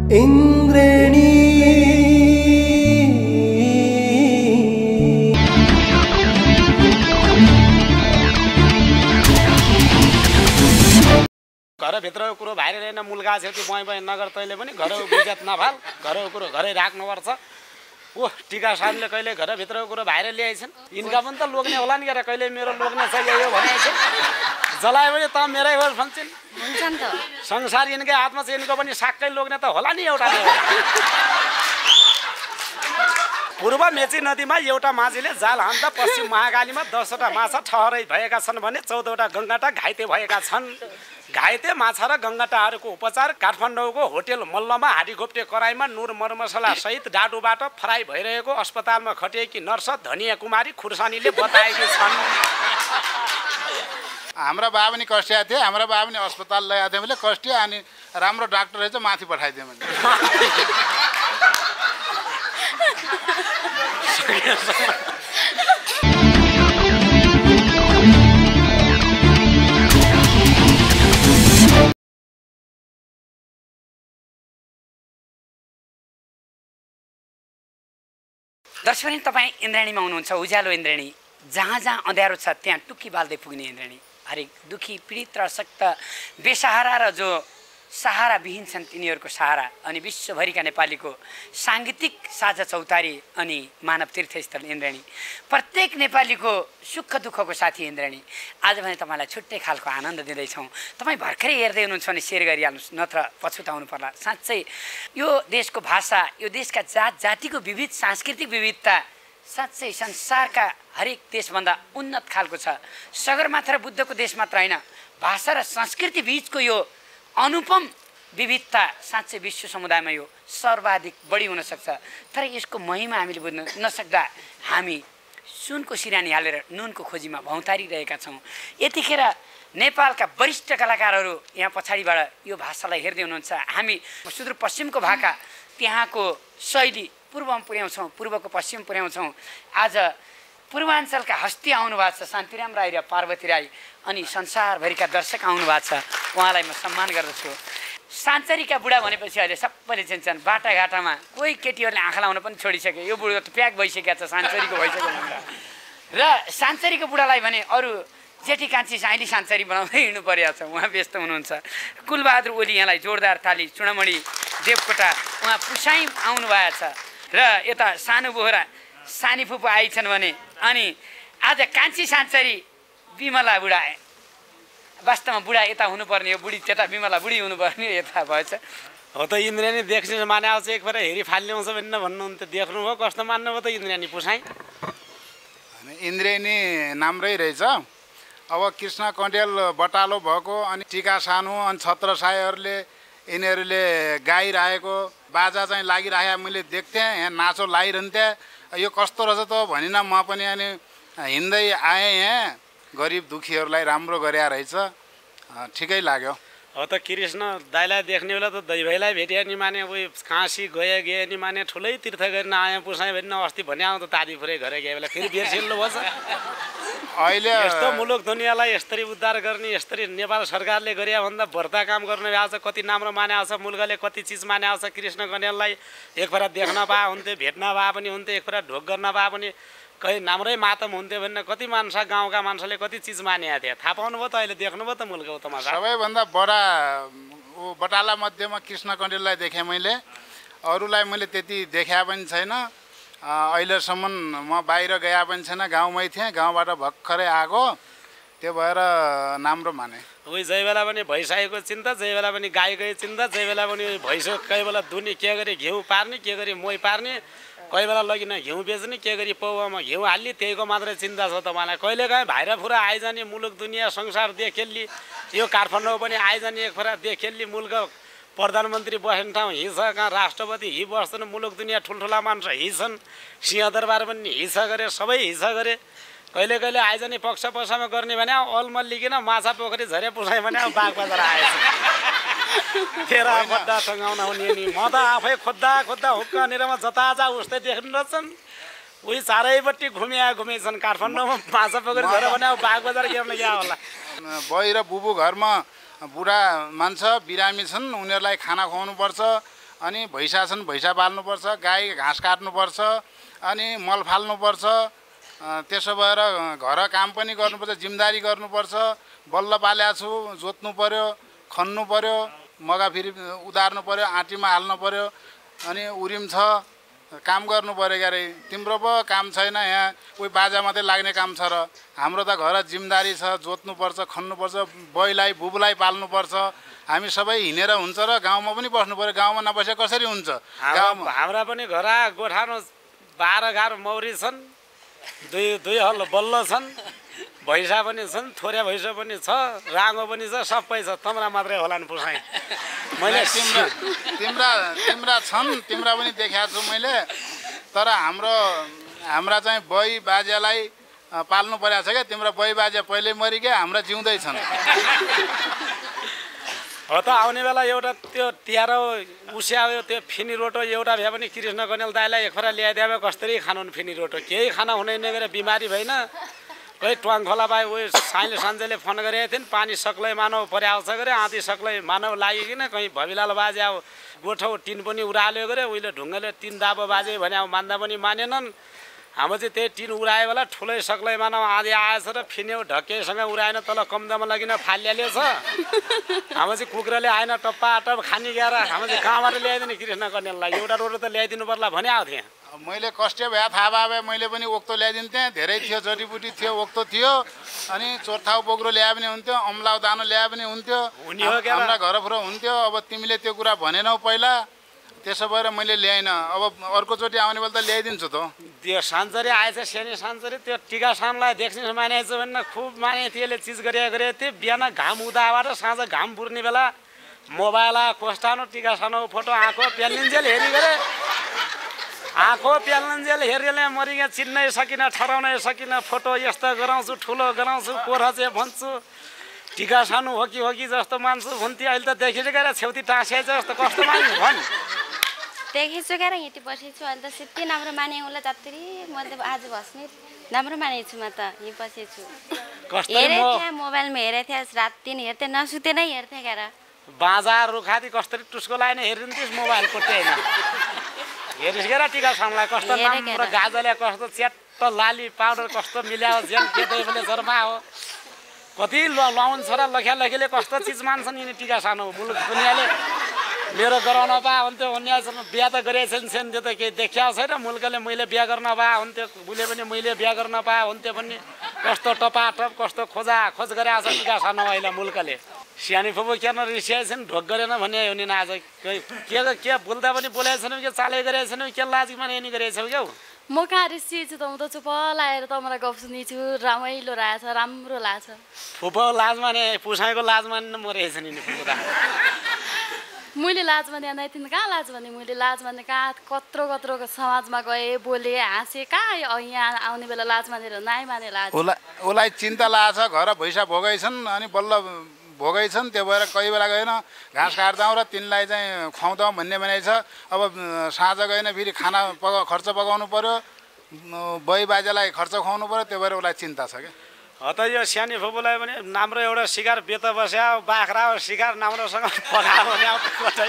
इंद्रेणी घरभित्रको कुरो बाहिर ल्याएन मुल्का छेउती बय बय नगर तैँले पनि घर बुझ्यात नफाल घरको कुरो घरै राख्नुपर्छ। ओ टिका साहबले कहिले घरभित्रको कुरो बाहिर ल्याएछन् यिनका पनि त लोग्ने होला नि कहिले मेरो लोग्ने छ यो भनेको जलायो भने त मेरै हो भन्छन् हुन्छ नि त संसार यिनकै हातमा छ यिनको पनि साक्कै लोग्ने त होला नि एउटा पूर्व मेची नदीमा एउटा माझीले जाल हान्दा पश्चिम महाकालीमा 10वटा माछा ठहरै भएका छन् भने 14वटा गङ्गाटा घाइते भएका छन्। घाइते माछा र गङ्गाटाहरूको उपचार काठमाडौँको होटेल मल्लमा हाडीघोप्टे कराईमा नुर मरमसला सहित डाडुबाट फ्राई भइरहेको अस्पतालमा खटिएकी नर्स धनिया कुमारी खुर्सानीले बताएकी छन्। हाम्रा बा पनि कस्टिया थिए हाम्रा बा पनि अस्पताल ल्याएको थियो मैले कस्टिया अनि राम्रो डाक्टर रहेछ माथि पठाइदिएँ मैले। दर्शकवृन्द तपाईँ इन्द्राणीमा हुनुहुन्छ उज्यालो इन्द्राणी जहाँ जहाँ अँध्यारो छ त्यहाँ टुक्की बाल्दै पुग्ने इन्द्राणी हरेक दुखी पीडित र अशक्त बेसहारा र जो सहारा विहीन छन् तिनीहरूको सहारा अनि विश्वभरिका नेपालीको साङ्गीतिक साझा चौतारी अनि मानव तीर्थस्थल इन्द्राणी प्रत्येक नेपालीको सुख दुःखको साथी इन्द्राणी आज भने तपाईँलाई छुट्टै खालको आनन्द दिँदैछौँ। तपाईँ भर्खरै हेर्दै हुनुहुन्छ भने सेयर गरिहाल्नुहोस् नत्र पछुताउनु पर्ला। साँच्चै यो देशको भाषा यो देशका जात जातिको विविध सांस्कृतिक विविधता साँच्चै संसारका हरेक देशभन्दा उन्नत खालको छ। सगरमाथा र बुद्धको देश मात्र होइन भाषा र संस्कृति बिचको यो अनुपम विविधता साँच्चै विश्व समुदायमा यो सर्वाधिक बढी हुनसक्छ। तर यसको महिमा हामीले बुझ्न नसक्दा हामी सुनको सिरानी हालेर नुनको खोजीमा भौतारिरहेका छौँ। यतिखेर नेपालका वरिष्ठ कलाकारहरू यहाँ पछाडिबाट यो भाषालाई हेर्दै हुनुहुन्छ। हामी सुदूरपश्चिमको भाका त्यहाँको शैली पूर्वमा पुर्याउँछौँ पूर्वको पश्चिम पुर्याउँछौँ। आज पूर्वाञ्चलका हस्ती आउनु भएको छ शान्तिराम राई र पार्वती राई अनि संसारभरिका दर्शक आउनु भएको छ उहाँलाई म सम्मान गर्दछु। सान्चरीका बुढा भनेपछि अहिले सबैले चिन्छन् बाटाघाटामा कोही केटीहरूले आँखा लाउन पनि छोडिसक्यो यो बुढो त प्याक भइसकेको छ सान्चरीको भइसक्यो भनेर र सान्चरीको बुढालाई भने अरू जेठी कान्छी साइली सान्चरी बनाउँदै हिँड्नु परेको छ उहाँ व्यस्त हुनुहुन्छ। कुलबहादुर ओली यहाँलाई जोरदार ताली चुडामणी देवकोटा उहाँ पुसाइ आउनु भएको छ र यता सानो बोहरा सानी फुपू आइछन् भने अनि आज कान्छी सान्चरी बिमला बुढा वास्तवमा बुढा यता हुनुपर्ने हो बुढी त्यता बिमला बुढी हुनुपर्ने यता भएछ हो त इन्द्राणी देख्ने माने आउँछ एकबार हेरी फालिल्याउँछ भने भन्नुहुन्थ्यो देख्नुभयो कस्तो मान्नुभयो त इन्द्राणी पुसाइ इन्द्रेणी नाम्रै रहेछ। अब कृष्ण कण्डेल बटालो भएको अनि टिका सानो अनि छत्रसाईहरूले यिनीहरूले गाइरहेको बाजा चाहिँ लागिरहेको मैले देख्थेँ यहाँ नाचो लागिरहन्थेँ यो कस्तो रहेछ त भनिन म पनि अनि हिँड्दै आएँ यहाँ गरिब दुखीहरूलाई राम्रो गरे रहेछ ठिकै लाग्यो। हो त कृष्ण दाइलाई देख्ने बेला त दैभैलाई भेट्यो नि माने उयो काशी गए नि माने ठुलै तीर्थ गरेर आएँ पुसाइ भने अस्ति भने आउँ त तादी फुरै घरै गए बेला फेरि बिर्सिनु भएछ। अहिले यस्तो मुलुक दुनियाँलाई यसरी उद्धार गर्ने यसरी नेपाल सरकारले गरे भन्दा भर्ता काम गर्ने भएको छ। कति राम्रो माने आउँछ मुलुकले कति चिज माने आउँछ। कृष्ण कण्डेललाई एकफेर देख्न पाए हुन्थ्यो भेट्न पाए पनि हुन्थ्यो एकफेर ढोक गर्न पाए पनि कहीँ नाम्रै मातम हुन्थ्यो भने कति मान्छे गाउँका मान्छेले कति चिज मानेको थियो थाहा पाउनुभयो त अहिले देख्नुभयो त मुलुक तमासा। सबैभन्दा बडा बटाला मध्येमा कृष्ण कण्डेललाई देखेँ मैले अरूलाई मैले त्यति देखा पनि छैन अहिलेसम्म म बाहिर गए पनि छैन गाउँमै थिएँ गाउँबाट भर्खरै आएको त्यो भएर राम्रो माने। उही जै बेला पनि भैँसाईको चिन्ता जै बेला पनि गाईकै चिन्ता जै बेला पनि भैँसो कोही बेला दुनी के गरी घिउ पार्ने के गरी मोही पार्ने कोही बेला लगिन घिउ बेच्ने के गरी पौवामा घिउ हाल्ने त्यहीको मात्रै चिन्ता छ तपाईँलाई। कहिलेकाहीँ भाइरा फुरा आइजाने मुलुक दुनियाँ संसार देखेल्ली यो काठमाडौँ पनि आइजाने एक फेरा देखेल्ली मुलुक प्रधानमन्त्री बस्ने ठाउँ हि छ कहाँ राष्ट्रपति हि बस्छन् मुलुक दुनियाँ ठुल्ठुला मान्छे हि छन् सिंहदरबार पनि हिस्सा गरे सबै हिस्सा गरे कहिले कहिले आइजाने पक्षमा गर्ने भने अलमल्लिकन माछा पोखरी झरे पुसाइ भने बाघ बजार आएछ तेरा गड्डा टङ्गाउन हुने नि म त आफै खोज्दा खोज्दा हुक्क निरमा जता जा उस्तै देख्नु रहेछन् उही चारैपट्टि घुमेछन् काठमाडौँमा माछा पोखरी झरे भने बाघ बजार हेर्न गया होला। बहिर बुबु घरमा बुढा मान्छे बिरामी छन् उनीहरूलाई खाना खुवाउनु पर्छ अनि भैँसा छन् भैँसा पाल्नुपर्छ, गाई घाँस काट्नुपर्छ, अनि मल फाल्नुपर्छ। त्यसो भएर घर काम पनि गर्नुपर्छ, जिम्मेदारी गर्नुपर्छ। बल्ल पाल्या छु, जोत्नु पर्यो, खन्नु पर्यो, मगा फेरि उदार्नु पर्यो, आँटीमा हाल्नु पर्यो, अनि उरिम छ, काम गर्नु पर्यो। क्यारे तिम्रो पो काम छैन, यहाँ कोही बाजा मात्रै लाग्ने काम छ र हाम्रो त घर जिम्मेदारी छ, जोत्नुपर्छ, खन्नुपर्छ, बैलाई बुबुलाई पाल्नुपर्छ। हामी सबै हिँडेर हुन्छ र गाउँमा पनि बस्नु पर्यो। गाउँमा नबसे कसरी हुन्छ? गाउँमा हाम्रा पनि घर गोठानो 12 घार मौरी छन्, दुई हल बल्ल छन्, भैँसा पनि छन्, थोरै भैँसा पनि छ, राँगो पनि छ, सबै छ। तम्रा मात्रै होला नि पुसाइ। मैले तिम्रा छन्, तिम्रा पनि देखाएको छु मैले। तर हाम्रा चाहिँ बुइ बाजेलाई पाल्नु परेको छ क्या। तिम्रो बुइ बाजे पहिल्यै मरिगयो, हाम्रा जिउँदै छन्। हो त आउने बेला एउटा त्यो तिहार उस्यायो, त्यो फिनी रोटो एउटा भए पनि कृष्ण कनेल दाइलाई एकफरा ल्याइदिए भए कसरी खानु फिनी रोटो। केही खाना हुने नगरे बिमारी भएन। कोही ट्वाङ खोला पाए उयो साइले सन्जेले फोन गरेको थिइन्, पानी सक्लै मानव पर्याउँछ गरे, आँधी सक्लै मानव लागिकन कहीँ भविलाल बाजे अब गोठो टिन पनि उडाल्यो गरे। उहिले ढुङ्गाले टिन दाबो बाजे भने अब मान्दा पनि मानेनन्। हाम्रो चाहिँ त्यही टिन उडायो बेला ठुलै सक्लै मानव आँधी आएछ र फिन्यो ढक्केसँग उडाएन, तल कमदामा लगिन फालिहाल्यो छ। हाम्रो चाहिँ कुखुराले आएन, टप्पा टप खानी गएर हाम्रो चाहिँ कहाँबाट ल्याइदिने कृष्ण कन्याललाई? एउटा रोटो त ल्याइदिनु पर्ला भने आएको थिएँ। मैले कष्ट भए थाहा भए मैले पनि ओक्तो ल्याइदिन्थेँ। धेरै थियो, जडीबुटी थियो, ओक्तो थियो, अनि चोर्थाउ बोक्रो ल्याए पनि हुन्थ्यो, अम्लाउ दानो ल्याए पनि हुन्थ्यो, हाम्रा घरफुरो हुन्थ्यो। अब तिमीले त्यो कुरा भनेनौ पहिला, त्यसो भएर मैले ल्याइन। अब अर्कोचोटि आउने बेला त ल्याइदिन्छु त। त्यो सान्चरी आएछ, सानो सान्चरी, त्यो टिका सानलाई देख्ने मानेछ भने खुब माने। त्यसले चिज गरेको थियो। बिहान घाम उदाबाट साँझ घाम बुर्ने बेला मोबाइल खोस्टानो टिका सानो फोटो आँखो पेलिन्जेल हेरी गरे। आँखो पेलिन्जेल हेरेले मरिगा चिन्नै सकिनँ, ठहराउनै सकिनँ। फोटो यस्तो गराउँछु, ठुलो गराउँछु, कोरचे भन्छु, टिका सानो हो कि जस्तो मान्छु भन्थ्यो। अहिले त देखिन्छ गएर छेउती टाँसिएछ जस्तो कस्तो मान्छु भन्। देखेछु क्या हिँडी बसेछु। अहिले त सित्ती राम्रो माने उसलाई जत्तिरी म त आज बस्ने राम्रो मानेको छु। म त यहीँ बसेछु, हेरेको थिएँ, मोबाइलमा हेरेको थिएँ, रात दिन हेर्थेँ, नसुते नै हेर्थेँ क्या। बाजा रुखाती कसरी टुस्को लाइन हेरिन्थिस् मोबाइल कोट्याइन हेरिस गेर टिका सामलाई कस्तो राम्रो गाजले कस्तो च्याट्ट लाली पाउडर कस्तो मिलायो जेन केदै पनि जर्मा हो। कति लाउन छोरा लखियाले कस्तो चिज मान्छन् यिनी टिका सानो। मुलुक दुनियाँले मेरो गराउन पाए हुन्थ्यो, अन्यायसँग बिहा त गरेछन् छैन, त्यो त केही देखिया छैन। मुलुकले मैले बिहा गर्न पाए हुन्थ्यो, उसले पनि मैले बिहा गर्न पाए हुन्थ्यो भन्ने कस्तो टपाटप कस्तो खोज गरेको छ टिका सानो। अहिले मुलुकले सानी फुपू केर्न रिसाएछन्, ढोक गरेन भने हो नि आज के बोल्दा पनि बोलेको छैन कि चालै गरेको छैन के लाज माने नि गरेको छौ क्या। म कहाँ रिसिएछु त, म त चुप लाएर तँलाई गफ सुनिछु, रमाइलो रहेछ, राम्रो लाग्छ। फुपू लाज माने पुसाइको लाज मान्नु म रहेछ नि फुपू त। मैले लाज माने थिइनँ, कहाँ लाज माने? मैले लाज माने कहाँ कत्रो समाजमा गएँ, बोलेँ, हाँसेँ। कहाँ यहाँ आउने बेला लाज मानेर नाइ माने लाज। उसलाई चिन्ता लागेछ, घर भैँसा भोगैछन्, अनि बल्ल भोगैछन्। त्यो भएर कोही बेला गएन घाँस काट्दाउँ र तिनलाई चाहिँ खुवाउँदाउँ भन्ने बनाइ छ। अब साँझ गएन फेरि खाना खर्च पकाउनु पर्यो, बुइ बाजेलाई खर्च खुवाउनु पर्यो। त्यो भएर उसलाई चिन्ता छ क्या। हो त यो सानी फुपूलाई पनि राम्रो एउटा सिकार बेत बस्या बाख्रा सिकार राम्रोसँग पकायो भने कतै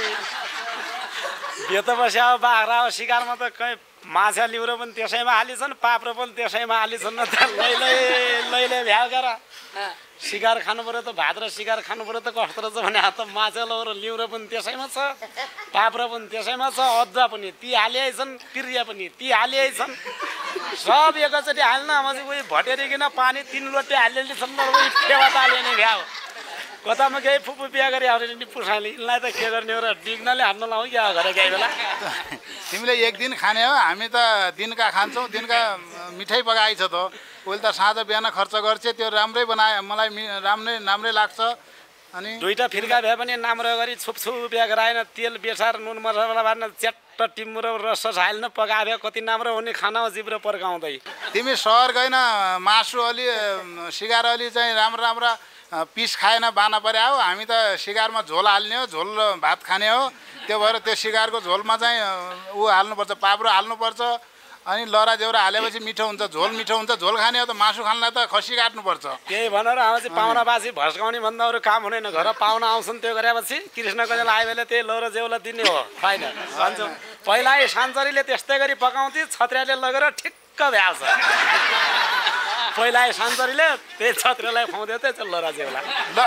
बेत बस्या बाख्रा सिकारमा त कहीँ माछा लिउरो पनि त्यसैमा हालिछन्, पाप्रो पनि त्यसैमा हालिछन्। न त लैले भ्याउ गर सिकार खानु पऱ्यो त, भात र सिकार खानु पऱ्यो त कस्तो रहेछ भने त माछा लौरो लिउरो पनि त्यसैमा छ, पाप्रो पनि त्यसैमा छ, अदुवा पनि ती हालिआइछन्, पिरिया पनि ती हालिआइछन्। सब एकैचोटि हाल्न म चाहिँ उयो भटेरिकन पानी 3 लोटे हालिछन्, उयो फेवा ताले नि भ्याउ। कतामा केही फुपू बिहा गरी आउने नि पुसाइले यिनलाई त के गर्ने र डिग्नले हान्न लाउँ क्या घर गए बेला। तिमीले एक दिन खाने हो, हामी त दिनका खान्छौँ, दिनका मिठाई पकाइ छ त। उसले त साँझ बिहान खर्च गर्छ, त्यो राम्रै बनाए, मलाई राम्रै लाग्छ। अनि दुईटा फिर्का भए पनि राम्रो गरी छुपछुप बिहा गराएन, तेल बेसार नुन मसला बार्न च्याट्ट टिम्रो रस हाल्न पकाए कति राम्रो हुने खाना जिब्रो पर्काउँदै। तिमी सहर गएन, मासु अलि सिगार अलि चाहिँ राम्रो पिस खाएन बाना परे हो। हामी त सिगारमा झोल हाल्ने हो, झोल भात खाने हो। त्यो भएर त्यो सिगारको झोलमा चाहिँ ऊ हाल्नुपर्छ, पाप्रो हाल्नुपर्छ, अनि लहरा जेउरा हालेपछि मिठो हुन्छ, झोल मिठो हुन्छ। झोल खाने हो त मासु खानलाई त खसी काट्नुपर्छ। त्यही भनेर आएपछि पाहुनाबासी भस्काउने भन्दा अरू काम हुँदैन। घर पाहुना आउँछन्, त्यो गरेपछि कृष्ण कन्याल आयो भने त्यही लौरा जेउला दिने हो होइन भन्छौँ। पहिला सान्चरीले त्यस्तै गरी पकाउँथे, छत्र्याले लगेर ठिक्क भ्याउँछ। पहिला सान्चरीले त्यही छत्र्यालाई खुवाउँथ्यो, त्यही लौरा जेउला।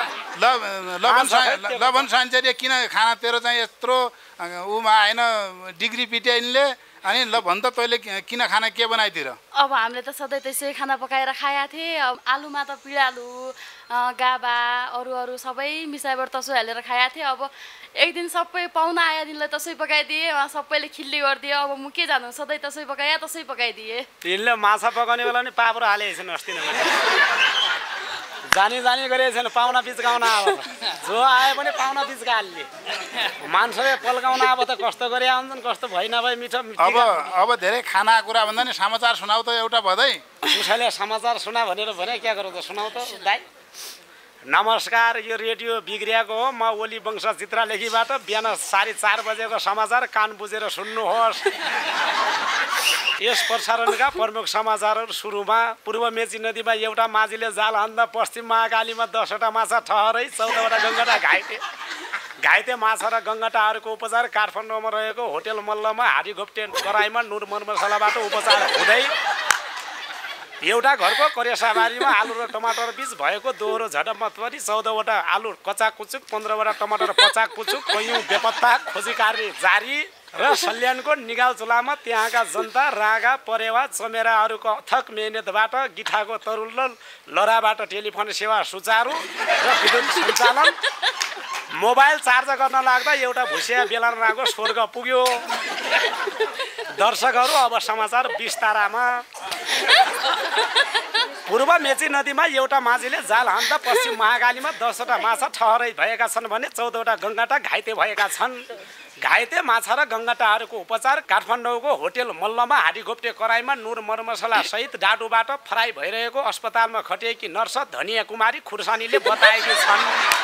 लवन सान्चरी किन खाना तेरो चाहिँ यत्रो उमा आएन डिग्री पिट्याइनले अनि ल भन् त तैँले किन खाना के बनाइतिर? अब हामीले त सधैँ त्यसै खाना पकाएर खाएका थिएँ। अब आलुमा त पिँडालु गाबा अरू सबै मिसाइबाट तसो हालेर खाएका थिएँ। अब एक दिन सबै पाहुना आयो दिनलाई तसै पकाइदिएँ, उहाँ सबैले खिल्ली गरिदियो। अब म के जानु, सधैँ तसै पकाएँ तसै पकाइदिएँ। तिनले माछा पकाउने बेला नि पापरो हालेको छैन अस्ति नै जानी गरेको छैन। पाहुना बिचगाउन अब जो आयो भने पाहुना बिचगाल्ने मान्छेले पल्काउन अब त कस्तो गरे आउँछन्, कस्तो भइ नभए मिठो। अब धेरै खाना कुरा भन्दा नि समाचार सुनाउ त एउटा भदै। उसैले समाचार सुना भनेर भने क्या गरौँ त, सुनाउ त दाइ। नमस्कार, यो रेडियो बिग्रियाको हो। म ओली वंश चित्रलेखीबाट बिहान 4:30 बजेको समाचार कान बुझेर सुन्नुहोस्। यस प्रसारणका प्रमुख समाचारहरू सुरुमा पूर्व मेची नदीमा एउटा माझीले जाल हान्दा पश्चिम महाकालीमा 10वटा माछा ठहरै, 14वटा गङ्गटा घाइते माछा र गङ्गटाहरूको उपचार। काठमाडौँमा रहेको होटेल मल्लमा हाडी घोप्टे कराईमा नुन मरमसलाबाट उपचार हुँदै एउटा घरको करेसाबारीमा आलु र टमाटर बीच भएको दोहोरो झडपमा परि 14वटा आलु कचाकुचुक, 15वटा टमाटर पचाकुचुक, कैयौँ बेपत्ता, खोजी कार्य जारी र सल्यानको निगाल चुलामा त्यहाँका जनता, रागा, परेवा, चमेराहरूको अथक मेहनतबाट गिठाको तरुल र लहराबाट टेलिफोन सेवा सुचारू र विद्युत सञ्चालन। मोबाइल चार्ज गर्न लाग्दा एउटा भुसिया बेलन राको स्वर्ग पुग्यो। दर्शकहरू, अब समाचार विस्तारमा। पूर्व मेची नदीमा एउटा माझीले जाल हान्दा पश्चिम महाकालीमा 10वटा माछा ठहरै भएका छन् भने 14वटा गङ्गटा घाइते भएका छन्। घाइते माछा र गङ्गटाहरूको उपचार काठमाडौँको होटेल मल्लमा हाडी घोप्टे कराईमा नुन मरमसला सहित डाडुबाट फ्राई भइरहेको अस्पतालमा खटिएकी नर्स धनिया कुमारी खुर्सानीले बताएकी छन्।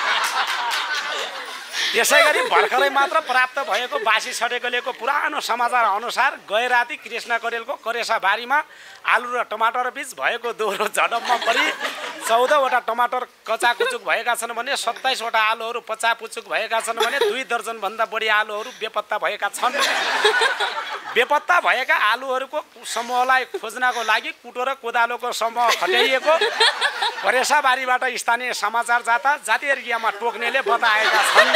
त्यसै गरी भर्खरै मात्र प्राप्त भएको बासी सडेकोलेको पुरानो समाचार अनुसार गए राति कृष्ण करेलको करेसाबारीमा आलु र टमाटर बीच भएको दोहोरो झडपमा परि 14वटा टमाटर कचाकुचुक भएका छन् भने 27वटा आलुहरू पचापुचुक भएका छन् भने 2 दर्जनभन्दा बढी आलुहरू बेपत्ता भएका छन्। बेपत्ता भएका आलुहरूको समूहलाई खोज्नको लागि कुटो र कोदालोको समूह खटाइएको करेसाबारीबाट स्थानीय समाचारदाता जातीय एरियामा टोक्नेले बताएका छन्।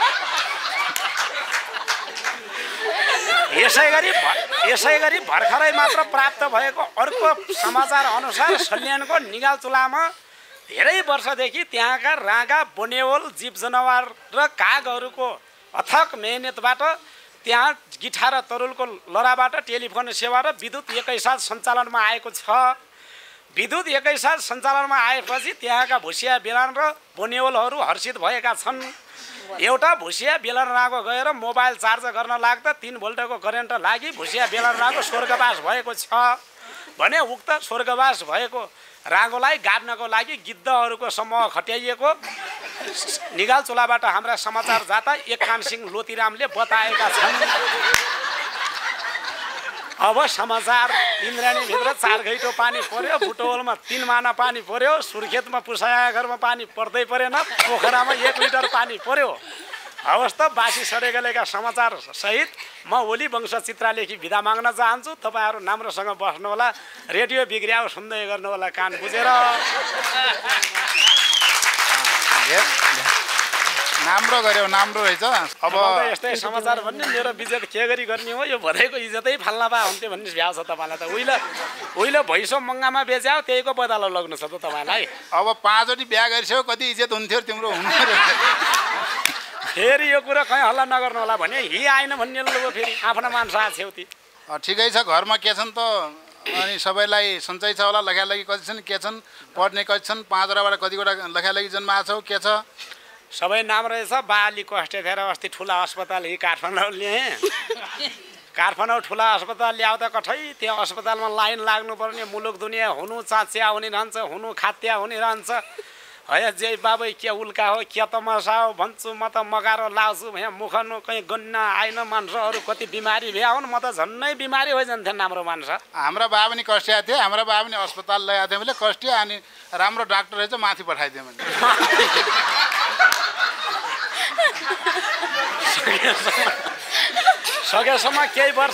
यसै गरी भर्खरै मात्र प्राप्त भएको अर्को समाचार अनुसार सल्यानको निगाल चुलामा धेरै वर्षदेखि त्यहाँका रागा, बनेवल, जीव जनावर र कागहरूको अथक मेहनतबाट त्यहाँ गिठा र तरुलको लहराबाट टेलिफोन सेवा र विद्युत एकैसाथ सञ्चालनमा आएको छ। विद्युत एकैसाथ सञ्चालनमा आएपछि त्यहाँका भुसिया बेलन र बनेवलहरू हर्षित भएका छन्। एउटा भुसिया बेलन रागो गएर मोबाइल चार्ज गर्न लाग्दा 3 भोल्टको करेन्ट लागि भुसिया बेलन रागो स्वर्गवास भएको छ भने उक्त स्वर्गवास भएको रागोलाई गाड्नको लागि गिद्धहरूको समूह खटाइएको निगाल चुलाबाट हाम्रा समाचारदाता एककान सिंह लोतीरामले बताएका छन्। अब समाचार। इन्द्राणीभित्र 4 घैटो पानी पर्यो, बुटवलमा 3 माना पानी पर्यो, सुर्खेतमा पुसायाघरमा पानी पर्दै परेन, पोखरामा 1 लिटर पानी पर्यो। हवस् त, बासी सडेगलेका समाचार सहित म ओली वंश चित्रलेखी बिदा माग्न चाहन्छु। तपाईँहरू राम्रोसँग बस्नुहोला, रेडियो बिग्रिया सुन्दै गर्नुहोला कान बुझेर। राम्रो गर्यो, राम्रो रहेछ। अब यस्तै समाचार भन्ने मेरो बिजेत के गरी गर्ने हो, यो भरेको इज्जतै फाल्न पा हुन्थ्यो भन्ने भ्याउ छ तपाईँलाई त। उहिले भैँसो मङ्गामा बेच्यायो, त्यहीको बदला लग्नु छ त तपाईँलाई। अब 5 वटी बिहा गरिसक्यो, कति इज्जत हुन्थ्यो तिम्रो हुने। फेरि यो कुरा कहीँ हल्ला नगर्नु होला भने हि आएन भन्ने लु फेरि आफ्ना मान्छे आछेउती। ठिकै छ, घरमा के छन् त अनि सबैलाई सन्चै छ होला? लेखालेखी कति छन्, के छन्, पढ्ने कति छन्, 5वटाबाट कतिवटा लेखालेखी जन्माएको छौ, के छ? सबै नाम रहेछ। बाली कष्ट थिएर अस्ति ठुला अस्पताल हि काठमाडौँ ल्याएँ। काठमाडौँ ठुला अस्पताल ल्याउँदा कठै त्यहाँ अस्पतालमा लाइन लाग्नुपर्ने, मुलुक दुनियाँ हुनु चाच्या हुने रहन्छ, हुनु खात्या हुने रहन्छ। है जे बाबै के उल्का हो के तमासा हो भन्छु म त मगारो लाउँछु यहाँ मुखनु कहीँ गन्न आइन मान्छ अरू कति बिमारी भ्या हुन् म त झन्नै बिमारी भइजान्थेँ राम्रो मान्छ हाम्रा बा पनि कस्टिया थिए हाम्रा बा पनि अस्पताल ल्याएको थियो भने कस्टिया अनि राम्रो डाक्टर रहेछ माथि पठाइदियो भने सकेसम्म केही वर्ष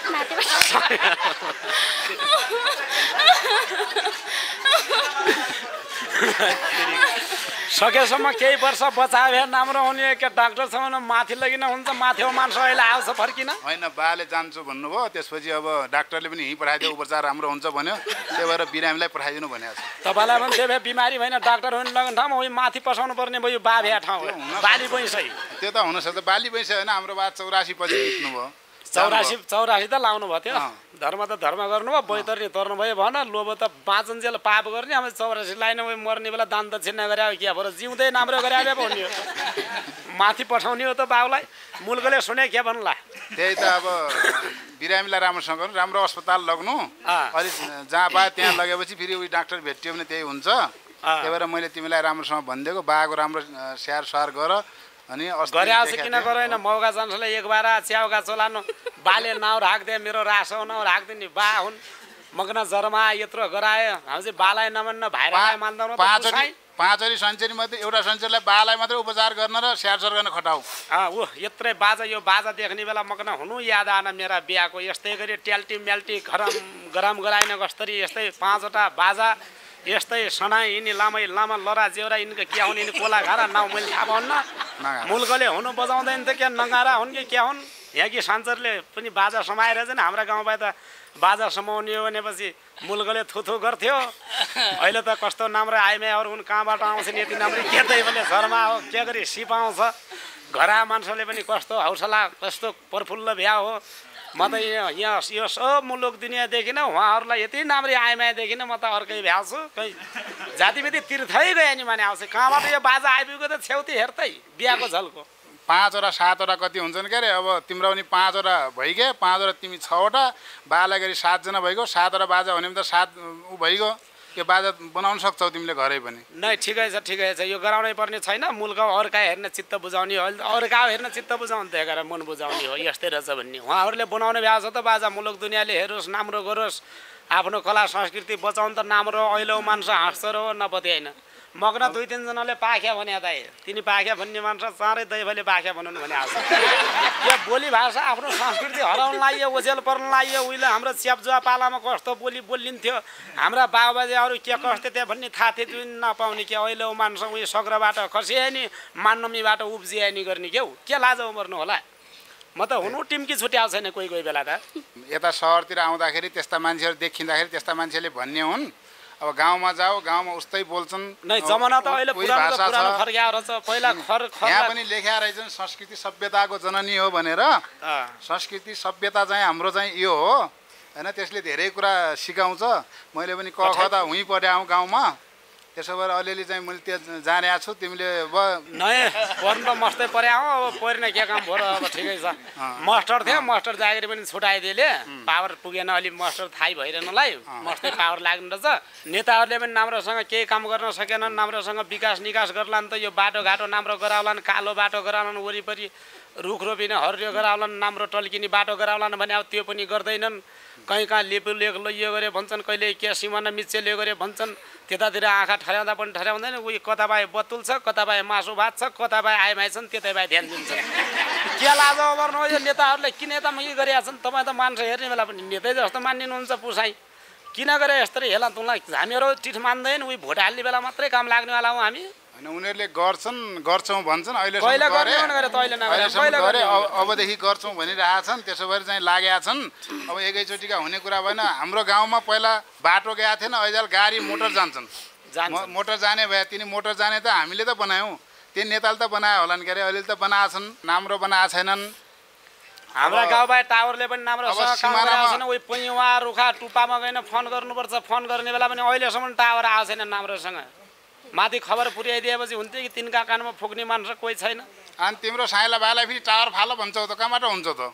सकेसम्म केही वर्ष बचाए भए राम्रो हुने के डाक्टरसँग माथि लगिन हुन्छ माथि हो मान्छे अहिले आउँछ फर्किन होइन बाले जान्छु भन्नुभयो त्यसपछि अब डाक्टरले पनि यहीँ पठाइदियो उपचार राम्रो हुन्छ भन्यो त्यही भएर बिरामीलाई पठाइदिनु भनेको छ तपाईँलाई पनि त्यही भए बिमारी भएन डाक्टर हुने लगन ठाउँमा उयो माथि पसाउनु पर्ने भयो बा भ्या ठाउँ बाली भैँसै त्यो त हुनसक्छ बाली भैँसै होइन हाम्रो बा 84 पछि बित्नुभयो 84 त लाउनु भयो त्यो धर्म त धर्म गर्नुभयो बैतरनी तर्नु भयो भन लोभ त बाँचन्जेल पाप गर्ने अब 84 लाइन मर्ने बेला दान दक्षिणा गरे क्या भएर जिउँदै राम्रो गरे पो हुने माथि पठाउने हो त बाउलाई मुलुकले सुने के भन्ला त्यही त अब बिरामीलाई राम्रोसँग गर्नु राम्रो अस्पताल लग्नु अलिक जहाँ पायो त्यहाँ लगेपछि फेरि उयो डाक्टर भेटियो भने त्यही हुन्छ त्यही भएर मैले तिमीलाई राम्रोसँग भनिदिएको बाको राम्रो स्याहार सुहार गर अनि गरे आउँछ किन गरेन मौका चान्सले एक बार च्याउका चलानु बाले नाउँ राख्दे मेरो रासो नाउँ राख्दे नि बा हुन् मग्न जरमा यत्रो गरायो हामी चाहिँ बालाई नमान्न भाइलाई मान्दैनौँ पाँचवटी सञ्चरी मध्ये एउटा सञ्चरीलाई बालाई मात्रै उपचार गर्न र स्याहार गर्न खटाउ ऊ यत्रै बाजा यो बाजा देख्ने बेला मग्न हुनु याद आएन मेरा बिहाको यस्तै गरी ट्याल्टी म्याल्टी गरम गराइन कस्तरी यस्तै 5वटा बाजा यस्तै सनाइ यिनी लामै लामा लरा जेउरा यिनको क्या हुन् यिनी कोला घारा नाउँ मैले थाहा पाउन्न मुलुकले हुनु बजाउँदैन त क्या नगारा हुन् कि क्या हुन् यहाँ कि सान्चरले पनि बाजा समाएर चाहिँ हाम्रा गाउँमा त बाजा समाउने हो भनेपछि मुलुकले थुथु गर्थ्यो अहिले त कस्तो राम्रो आइमाईहरू हुन् कहाँबाट आउँछन् यति राम्रो के त भने शर्मा हो के गरी सिप आउँछ घरा मान्छेले पनि कस्तो हौसला कस्तो प्रफुल्ल भ्या हो म त यहाँ यो सब मुलुक दुनियाँदेखि नै उहाँहरूलाई यति राम्रै आइमाई देखिन म त अर्कै भ्याएको छु कहीँ जातिवेदी तीर्थै गयो नि माने आउँछ कहाँबाट यो बाजा आइपुग्यो त छेउती हेर्दै बिहाको झल्को 5 वटा 7 वटा कति हुन्छन् के अरे अब तिम्रो पनि 5 वटा भइगयो 5 वटा तिमी 6 वटा बालाई गरी 7 जना भइगयो 7 वटा बाजा भने त 7 उ भइगयो यो बाजा बनाउन सक्छौ तिमीले घरै पनि नै ठिकै छ यो गराउनै पर्ने छैन मुलुक अर्का हेर्न चित्त बुझाउने हो अर्का हेर्न चित्त बुझाउने देखेर मन बुझाउने हो यस्तै रहेछ भन्ने उहाँहरूले बनाउने भ्याएको छ त बाजा मुलुक दुनियाँले हेरोस् राम्रो गरोस् आफ्नो कला संस्कृति बचाउनु त राम्रो अहिले मान्छे हाँस्छ र नपत्या होइन मग्न 2-3 जनाले पाख्या भने दाइ तिनी पाख्या भन्ने मान्छे चाँडै दैवले पाख्या बनाउनु भने आउँछ यो बोली भाषा आफ्नो संस्कृति हराउन लाग्यो ओझेल पर्न लाग्यो उहिले हाम्रो च्यापजुवा पालामा कस्तो बोली बोलिन्थ्यो हाम्रा बाबुबाजेहरू के कस्तो थियो भन्ने थाहा थियो त्यो नपाउने कि अहिले मान्छे उयो सग्रबाट खसिए नि मान्नमीबाट उब्जिए नि गर्ने के हो के लाज मर्नु होला म त हुनु टिम्की छुट्याएको छैन कोही कोही बेला त यता सहरतिर आउँदाखेरि त्यस्ता मान्छेहरू देखिँदाखेरि त्यस्ता मान्छेले भन्ने हुन् अब गाउँमा जाऊ गाउँमा उस्तै बोल्छन् नै जमाना त अहिले पुरानो फर्क्याएर छ पहिला यहाँ पनि लेख्या रहेछन् संस्कृति सभ्यताको जननी हो भनेर संस्कृति सभ्यता चाहिँ हाम्रो चाहिँ यो हो हैन त्यसले धेरै कुरा सिकाउँछ मैले पनि क ख त हुँ पढ्याउँ गाउँमा त्यसो भएर अलिअलि चाहिँ मैले त्यो जाने छु तिमीले नै पढ्नु त मस्तै पर्या हो अब पढ्ने के काम भयो अब ठिकै छ मास्टर थियो मास्टर जागिर पनि छुटाइदिएले पावर पुगेन अलि मास्टर थाहै भइरहेनलाई मस्तै पावर लाग्नु रहेछ नेताहरूले पनि राम्रोसँग केही काम गर्न सकेनन् राम्रोसँग विकास निकास गर्लान् त यो बाटोघाटो राम्रो गराउलान् कालो बाटो गराउलान् वरिपरि रुख रोपिने हरियो गराउलान् राम्रो टल्किने बाटो गराउलान् भने अब त्यो पनि गर्दैनन् कहीँ कहाँ लेपु लेख लैयो गरे भन्छन् कहिले के सिमाना मिचेले गरे भन्छन् त्यतातिर आँखा ठर्याउँदा पनि ठर्याउँदैन उयो कता भए बतुल छ कता भए मासु भात छ कता भए आइमाई छन् त्यतै भए ध्यान दिन्छ के लाज गर्नु यो नेताहरूले किन यतामा के गरिरहेका छन् तपाईँ त मान्छे हेर्ने बेला पनि नेतै जस्तो मानिनुहुन्छ पुसाइ किन गरे यस्तै हेला तुलाई हामीहरू चिठ मान्दैन उयो भोट हाल्ने बेला मात्रै काम लाग्नेवाला हौँ हामी उनीहरूले गर्छौँ भन्छन् अबदेखि गर्छौँ भनिरहेछन् त्यसो भएर चाहिँ लागेका छन् अब एकैचोटिका हुने कुरा भएन हाम्रो गाउँमा पहिला बाटो गएको थिएन अहिले गाडी मोटर जान्छन् मोटर जाने भए तिनी मोटर जाने त हामीले त बनायौँ त्यो नेताले त बनायो होलान् के अरे अहिले त बनाएछन् राम्रो बनाएको छैनन् हाम्रा गाउँमा टावरले पनि राम्रो उयो पैवा रुखा टुप्पामा गएन फोन गर्नुपर्छ फोन गर्ने बेला पनि अहिलेसम्म टावर आएको छैन राम्रोसँग माथि खबर पुर्याइदिएपछि हुन्थ्यो कि तिनका कानमा फुक्ने मान्छे कोही छैन अनि तिम्रो साइला भाइलाई फेरि टावर फालो भन्छौ त कहाँबाट हुन्छ त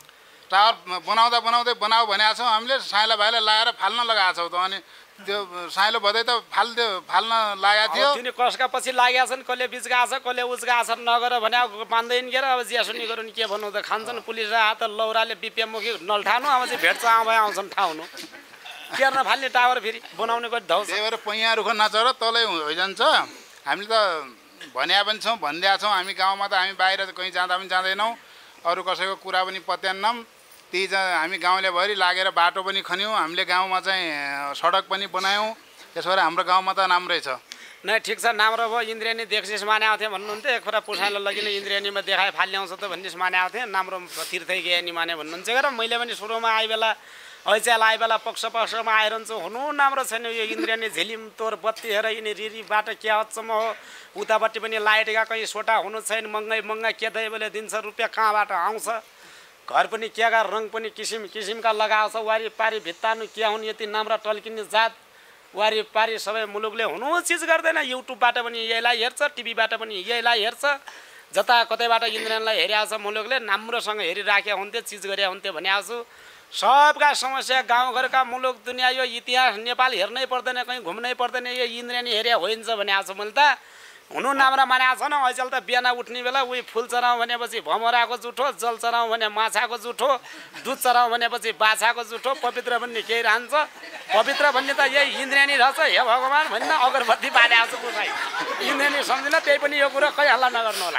टावर बनाउँदा बनाउँदै बनाऊ भनेको छौँ हामीले साइला भाइलाई लगाएर फाल्न लगाएको छौँ त अनि त्यो साइलो भदै त फाल्न लागेको थियो तिनी कसका पछि लागेका छन् कसले बिच गएको छ कसले उच गएको छ नगर भने मान्दैन के र अब ज्यासुनी गरौँ के भन्नु त खान्छन् पुलिस हात लौराले बिपिएममुखी नल्ठाउनु अब चाहिँ भेट्छ आउँदै आउँछन् ठाउनु केर्न फाल्ने टावर फेरि बनाउने कति धाउँछ त्यही भएर पैया रुख नचर तलै होइजान्छ हामीले त भन्या पनि छौँ भनिदिएका छौँ हामी गाउँमा त हामी बाहिर कहीँ जाँदा पनि जाँदैनौँ अरू कसैको कुरा पनि पत्यान्नौँ त्यही चाहिँ हामी गाउँलेभरि लागेर बाटो पनि खन्यौँ हामीले गाउँमा चाहिँ सडक पनि बनायौँ त्यसो भएर हाम्रो गाउँमा त राम्रै छ नै ठिक छ राम्रो भयो इन्द्रेणी देख्छिस् माने आउँथेँ भन्नुहुन्थ्यो एक फोरा पुछाइलो लगिने इन्द्रेणीमा देखाए फाल्ल्याउँछ त भन्ने माने आउँथेँ राम्रो तीर्थै गए नि माने भन्नुहुन्छ र मैले पनि सुरुमा आइ बेला ऐचाल आइ बेला पक्षमा आइरहन्छु हुनु राम्रो छैन यो इन्द्रेणी झिलिम तोर बत्ती हेर यिनी रिरीबाट के अचम्म हो उतापट्टि पनि लाइटका कहीँ सोटा हुनु छैन महँगाइ के दै बेला दिन्छ रुपियाँ कहाँबाट आउँछ घर पनि केका रङ पनि किसिम किसिमका लगाएको छ वारिपारि भित्तानु के हुन् यति नाम्रा टल्किने जात वारिपारि सबै मुलुकले हुनु चिज गर्दैन युट्युबबाट पनि यहीलाई हेर्छ टिभीबाट पनि यहीलाई हेर्छ जता कतैबाट इन्द्रेणीलाई हेरिआएको छ मुलुकले राम्रोसँग हेरिराखेका हुन्थ्यो चिज गरे हुन्थ्यो भने आउँछु सबका समस्या गाउँघरका मुलुक दुनियाँ यो इतिहास नेपाल हेर्नै पर्दैन कहीँ घुम्नै पर्दैन यो इन्द्रेणी हेरे होइन्छ भने आएको मैले त हुनु नाम्रा मानेको छ न ऐचल त बिहान उठ्ने बेला उही फुल चराउँ भनेपछि भमराको जुठो जल चराउँ भने माछाको जुठो दुध चराउँ भनेपछि बाछाको जुठो पवित्र भन्ने केही रहन्छ पवित्र भन्ने त यही इन्द्रेणी रहेछ हे भगवान् भन्न अगरबत्ती बालेको छु पुसाइ इन्द्रेणी सम्झिन त्यही पनि यो कुरा खै हल्ला नगर्नु होला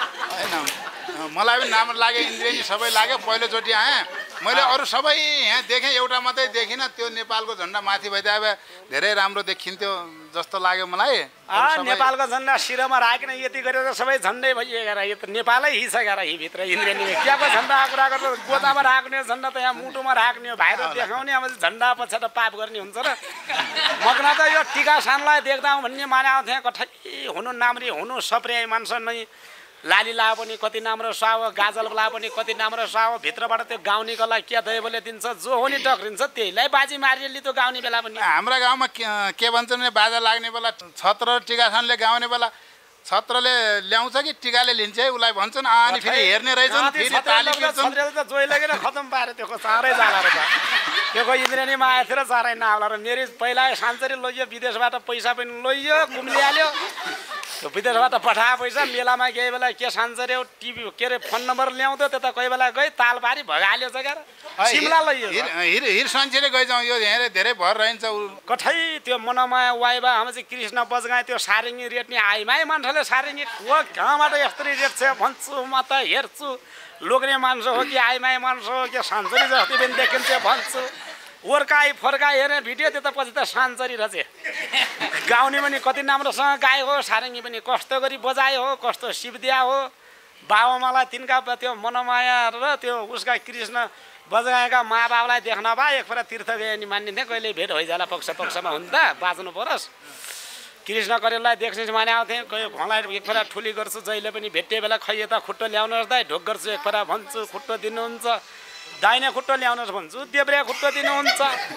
होइन मलाई पनि राम्रो लाग्यो इन्द्रेणी सबै लाग्यो पहिलोचोटि आएँ मैले अरू सबै यहाँ देखेँ एउटा मात्रै देखिनँ त्यो नेपालको झन्डा माथि भइदिए अब धेरै राम्रो देखिन्थ्यो जस्तो लाग्यो मलाई नेपालको झन्डा शिरमा राखेन यति गरेर सबै झन्डै भइएर यो त नेपालै हिसकेर हिभित्र इन्द्रेणीले क्याको झन्डा कुरा गरेर गोदामा राख्ने झन्डा त यहाँ मुटुमा राख्ने हो बाहिर देखाउने अब झन्डा पछाडि पाप गर्ने हुन्छ र मग्न त यो टिका सानलाई देख्दा भन्ने माने आउँथेँ कठै हुनु नाम्री हुनु सप्रियाई मान्छ नै लाली ला पनि कति राम्रो सुहाव गाजल ला पनि कति राम्रो सुहाव भित्रबाट त्यो गाउनेकोलाई के दैवले दिन्छ जो हो नि टक्रिन्छ त्यहीलाई बाजी मारिएली त्यो गाउने बेला पनि हाम्रा गाउँमा के भन्छन् भने बाजा लाग्ने बेला छत्र टिकासानले गाउने बेला छत्रले ल्याउँछ कि टिकाले लिन्छ है उसलाई भन्छन् अनि फेरि हेर्ने रहेछन् फेरि ताली पिर्छन् त जोइ लगेर खतम पार्यो त्यो चारै जाला र त्यो इन्द्रेणीमा आएको थियो र चारै नआउला र मेरो पहिला सान्चरी लैयो विदेशबाट पैसा पनि लैयो कुम्लिहाल्यो त्यो विदेशबाट पठाए पैसा मेलामा गए बेला के सान्चर्यो टिभी के अरे फोन नम्बर ल्याउँथ्यो त्यता कोही बेला गई ताल पारी भगाल्यो जग्गा सिमला लैयो हिर सान्छेले गइजाउँ यो यहाँ धेरै भर रहन्छ कठै त्यो मनमाया वाइबा हामी चाहिँ कृष्ण बजगाएँ त्यो सारिङ्गी रेट्ने आइमाई मान्छेले सारिङ्गी कहाँबाट यस्तरी रेट छ भन्छु म त हेर्छु लोग्ने मान्छे हो कि आइमाई मान्छे हो कि सान्चरी जति पनि देखिन्छ भन्छु ओर्काई फर्काई हेर्ने भिडियो त्यो त पछि त सान्चरी रहेछ गाउने पनि कति राम्रोसँग गाए हो सारङ्गी पनि कस्तो गरी बजाए हो कस्तो सिपदिया हो बाबामालाई तिनका त्यो मनमाया र त्यो उसका कृष्ण बजाएका माबाबुलाई देख्न भए एक फोरा तीर्थ गए नि मानिन्थे कहिले भेट भइजाला पक्षमा हुन् त बाँच्नु परोस् कृष्ण करेललाई देख्ने माने आउँथेँ कोही घोलाई एक फोरा ठुली गर्छु जहिले पनि भेट्टे बेला खै यता खुट्टो ल्याउनुहोस् दाइ ढोक गर्छु एक फोरा भन्छु खुट्टो दिनुहुन्छ दाहिने खुट्टो ल्याउनुहोस् भन्छु देब्रे खुट्टो दिनुहुन्छ